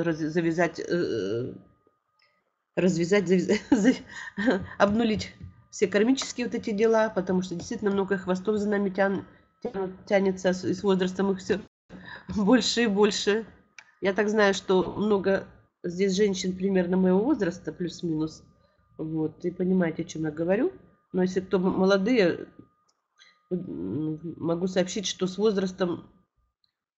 A: обнулить все кармические вот эти дела, потому что действительно много хвостов за нами тянется, и с возрастом их все больше и больше. Я так знаю, что много здесь женщин примерно моего возраста, плюс-минус. Вот, и понимаете, о чем я говорю. Но если кто молодые, могу сообщить, что с возрастом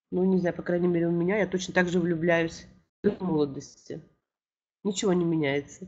A: Ну, не знаю, по крайней мере, у меня. Я точно так же влюбляюсь в молодости. Ничего не меняется.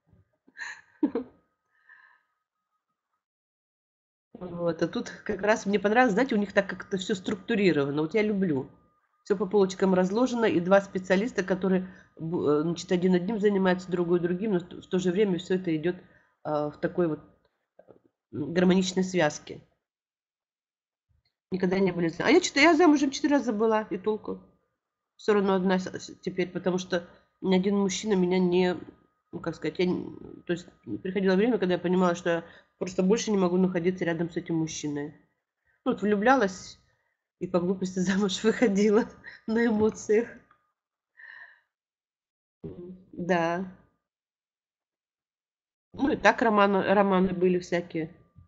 A: Вот. А тут как раз мне понравилось, знаете, у них так как-то все структурировано. Вот я люблю. Все по полочкам разложено, и два специалиста, которые, значит, один одним занимается, другой другим, но в то же время все это идет в такой вот гармоничной связке. Никогда не были. А я замужем 4 раза была, и толку. Все равно одна теперь, потому что ни один мужчина меня не, ну, как сказать, то есть приходило время, когда я понимала, что я просто больше не могу находиться рядом с этим мужчиной. Ну, вот влюблялась и по глупости замуж выходила на эмоциях. Да. Ну и так романы были всякие.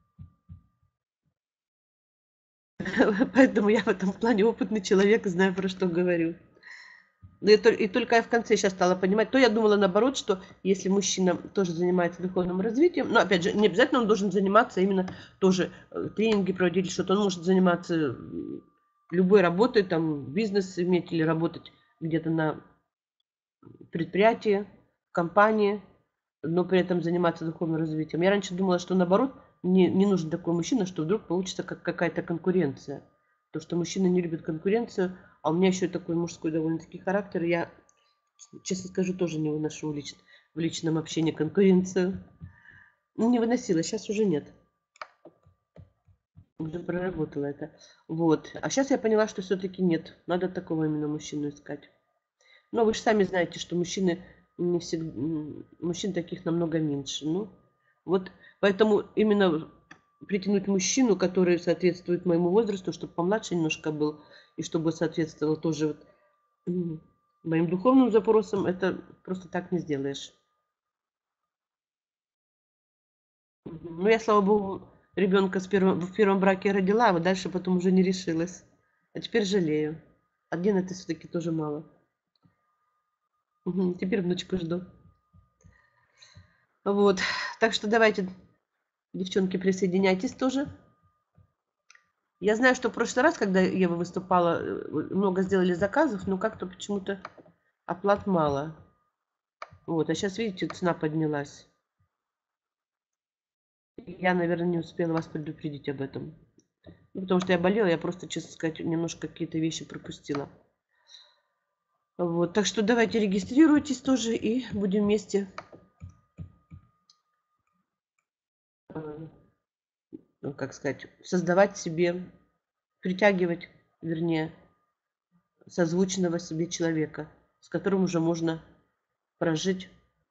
A: Поэтому я в этом плане опытный человек и знаю, про что говорю. Ну, и только я в конце сейчас стала понимать. То я думала наоборот, что если мужчина тоже занимается духовным развитием, но опять же, не обязательно он должен заниматься именно тоже тренинги проводить или что-то. Он может заниматься любой работой, там бизнес иметь или работать где-то на предприятии, в компании, но при этом заниматься духовным развитием. Я раньше думала, что наоборот, не нужен такой мужчина, что вдруг получится как какая-то конкуренция. То, что мужчина не любит конкуренцию, а у меня еще такой мужской довольно-таки характер. Я, честно скажу, тоже не выношу в личном общении конкуренцию. Ну, не выносила, сейчас уже нет. Уже проработала это. Вот. А сейчас я поняла, что все-таки нет. Надо такого именно мужчину искать. Но вы же сами знаете, что мужчины не всегда, мужчин таких намного меньше. Ну, вот поэтому именно притянуть мужчину, который соответствует моему возрасту, чтобы помладше немножко был, и чтобы соответствовал тоже вот, моим духовным запросам, это просто так не сделаешь. Ну, я, слава богу, ребенка в первом браке родила, а вот дальше потом уже не решилась. А теперь жалею. Один это все-таки тоже мало. Теперь внучку жду. Вот. Так что давайте, девчонки, присоединяйтесь тоже. Я знаю, что в прошлый раз, когда Ева выступала, много сделали заказов, но как-то почему-то оплат мало. Вот, а сейчас, видите, цена поднялась. Я, наверное, не успела вас предупредить об этом. Ну, потому что я болела, я просто, честно сказать, немножко какие-то вещи пропустила. Вот, так что давайте регистрируйтесь тоже и будем вместе ну, как сказать, создавать себе, притягивать, вернее, созвучного себе человека, с которым уже можно прожить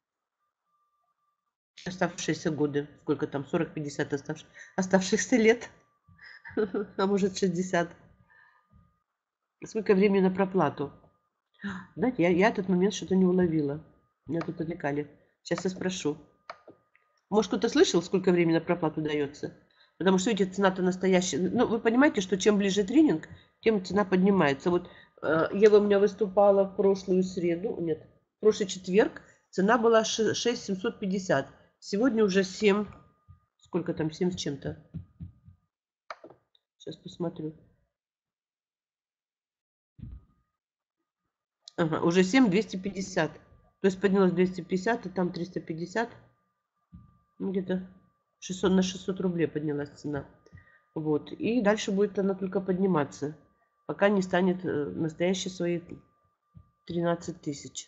A: оставшиеся годы. Сколько там, 40-50 оставшихся лет, а может 60. Сколько времени на проплату? Знаете, я этот момент что-то не уловила. Меня тут отвлекали. Сейчас я спрошу. Может, кто-то слышал, сколько времени на проплату дается? Потому что, видите, цена-то настоящая. Ну, вы понимаете, что чем ближе тренинг, тем цена поднимается. Вот Ева у меня выступала в прошлую среду, нет, в прошлый четверг. Цена была 6750. Сегодня уже 7, сколько там, 7 с чем-то. Сейчас посмотрю. Ага, уже 7250. То есть поднялось 250, и там 350. Ну, где-то 600, на 600 рублей поднялась цена. Вот. И дальше будет она только подниматься, пока не станет настоящие свои 13 тысяч.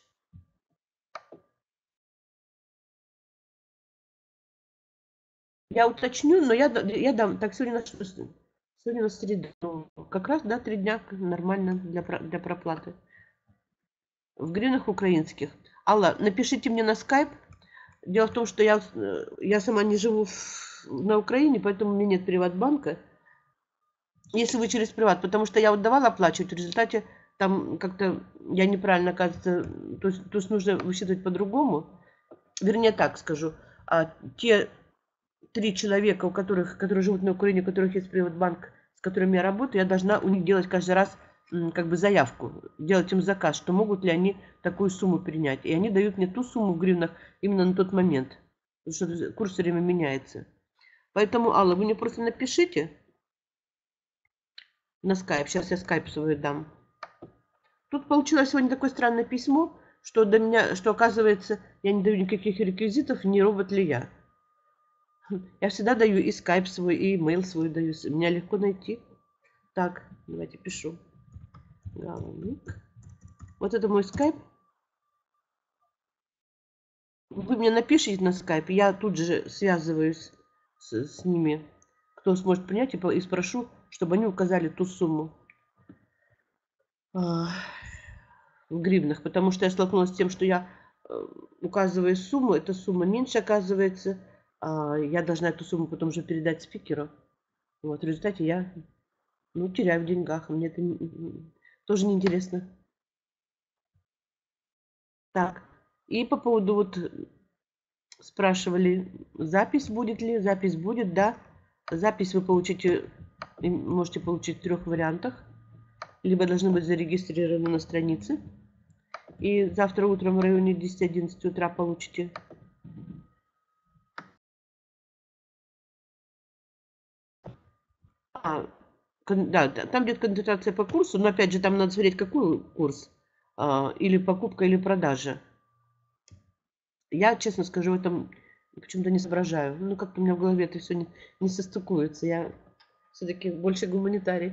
A: Я уточню, но я дам. Так, сегодня на что? Сегодня на среду. Как раз, да, 3 дня нормально для проплаты. В гривнах украинских. Алла, напишите мне на скайп. Дело в том, что я сама не живу на Украине, поэтому у меня нет приватбанка. Если вы через приват, потому что я вот давала оплачивать, в результате там как-то я неправильно, оказывается, то есть нужно высчитывать по-другому. Вернее, так скажу. Те 3 человека, которые живут на Украине, у которых есть приватбанк, с которыми я работаю, я должна у них делать каждый раз как бы заявку, делать им заказ, что могут ли они такую сумму принять. И они дают мне ту сумму в гривнах именно на тот момент, потому что курс все время меняется. Поэтому, Алла, вы мне просто напишите на скайп. Сейчас я скайп свой дам. Тут получилось сегодня такое странное письмо, что до меня, что оказывается, я не даю никаких реквизитов, не робот ли я. Я всегда даю и скайп свой, и имейл свой даю. Меня легко найти. Так, давайте пишу. Галаник. Вот это мой скайп. Вы мне напишите на скайп, я тут же связываюсь с ними, кто сможет принять, и спрошу, чтобы они указали ту сумму в гривнах, потому что я столкнулась с тем, что я указываю сумму, эта сумма меньше оказывается, я должна эту сумму потом же передать спикеру. Вот, в результате я теряю в деньгах, мне это тоже неинтересно. Так, и по поводу вот спрашивали, запись будет ли, запись будет, да. Запись вы получите, можете получить в 3 вариантах. Либо должны быть зарегистрированы на странице. И завтра утром в районе 10-11 утра получите. Да, там идет концентрация по курсу, но опять же там надо смотреть, какой курс. Или покупка, или продажа. Я, честно скажу, в этом почему-то не соображаю. Ну, как-то у меня в голове это все не состыкуется. Я все-таки больше гуманитарий.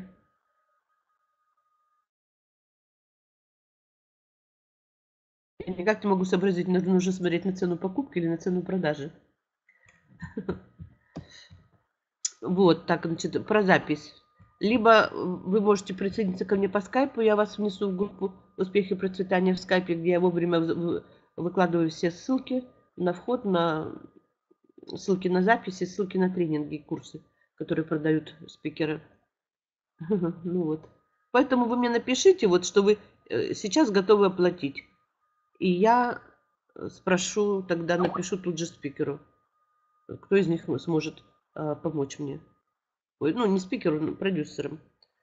A: Я никак не могу сообразить, нужно смотреть на цену покупки или на цену продажи. Вот, так, значит, про запись. Либо вы можете присоединиться ко мне по скайпу, я вас внесу в группу «Успехи и процветания» в скайпе, где я вовремя выкладываю все ссылки на вход, на ссылки на записи, ссылки на тренинги и курсы, которые продают спикеры. Ну вот. Поэтому вы мне напишите, вот, что вы сейчас готовы оплатить. И я спрошу, тогда напишу тут же спикеру, кто из них сможет помочь мне. Ой, ну, не спикеру, но продюсерам,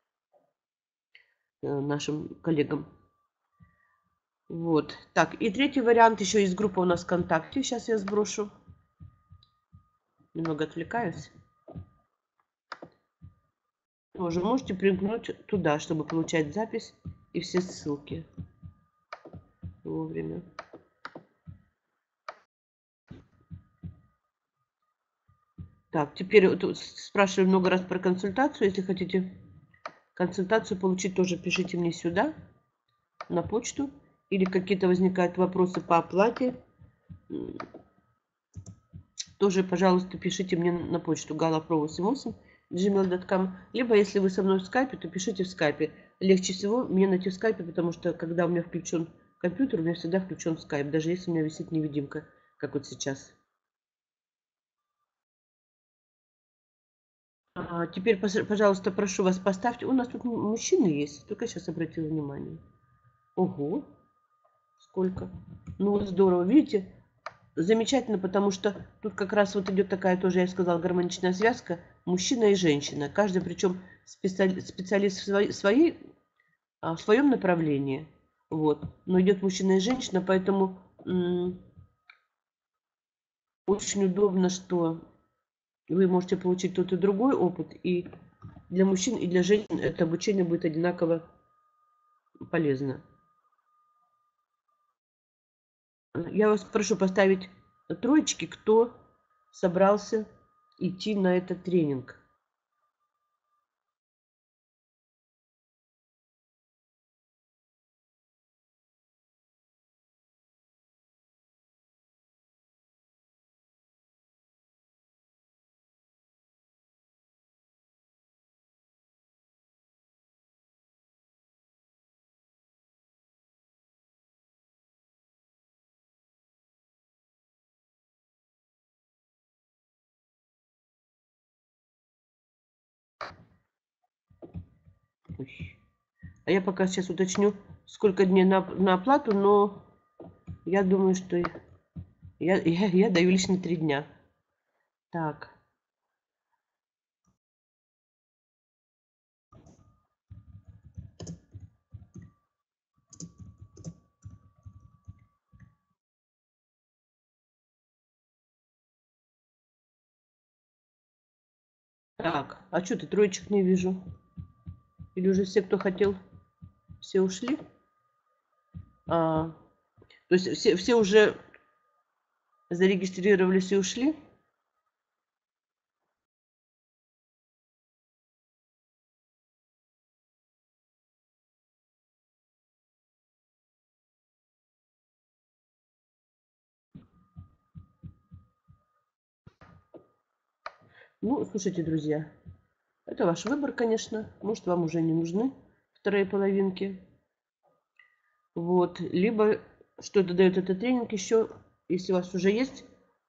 A: нашим коллегам. Вот. Так, и третий вариант, еще есть группа у нас ВКонтакте. Сейчас я сброшу. Немного отвлекаюсь. Тоже можете примкнуть туда, чтобы получать запись и все ссылки вовремя. Так, теперь вот спрашиваю много раз про консультацию. Если хотите консультацию получить, тоже пишите мне сюда, на почту. Или какие-то возникают вопросы по оплате, тоже, пожалуйста, пишите мне на почту galapro88@gmail.com. Либо, если вы со мной в скайпе, то пишите в скайпе. Легче всего мне найти в скайпе, потому что, когда у меня включен компьютер, у меня всегда включен скайп, даже если у меня висит невидимка, как вот сейчас. Теперь, пожалуйста, прошу вас, поставьте. У нас тут мужчины есть, только сейчас обратила внимание. Ого, сколько. Ну вот здорово, видите? Замечательно, потому что тут как раз вот идет такая тоже, я сказала, гармоничная связка мужчина и женщина. Каждый причем специалист в своем направлении. Вот. Но идет мужчина и женщина, поэтому очень удобно, что вы можете получить тот и другой опыт. И для мужчин, и для женщин это обучение будет одинаково полезно. Я вас прошу поставить троечки, кто собрался идти на этот тренинг. А я пока сейчас уточню, сколько дней на оплату, но я думаю, что я даю лично 3 дня. Так. Так, а что ты троечек не вижу? Или уже все, кто хотел, все ушли? То есть все уже зарегистрировались и ушли? Ну, слушайте, друзья, это ваш выбор, конечно. Может, вам уже не нужны вторые половинки. Вот. Либо что-то дает этот тренинг еще, если у вас уже есть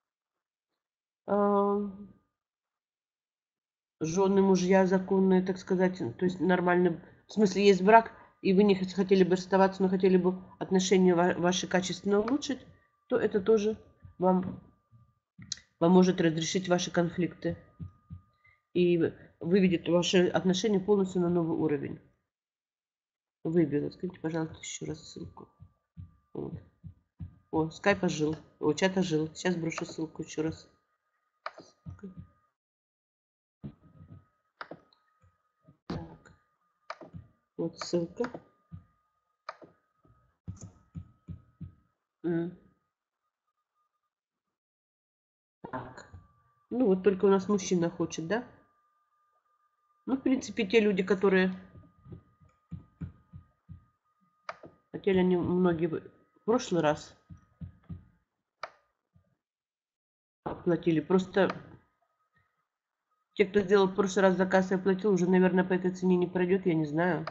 A: жены, мужья законные, так сказать, то есть нормальный, в смысле есть брак, и вы не хотели бы расставаться, но хотели бы отношения ваши качественно улучшить, то это тоже вам поможет разрешить ваши конфликты и выведет ваши отношения полностью на новый уровень. Выбила. Скажите, пожалуйста, еще раз ссылку. Вот. О, скайп ожил. О, чат ожил. Сейчас брошу ссылку еще раз. Так. Вот ссылка. Так. Ну, вот только у нас мужчина хочет, да? Ну, в принципе, те люди, которые хотели, они многие в прошлый раз оплатили. Просто те, кто сделал в прошлый раз заказ и оплатил, уже, наверное, по этой цене не пройдет, я не знаю.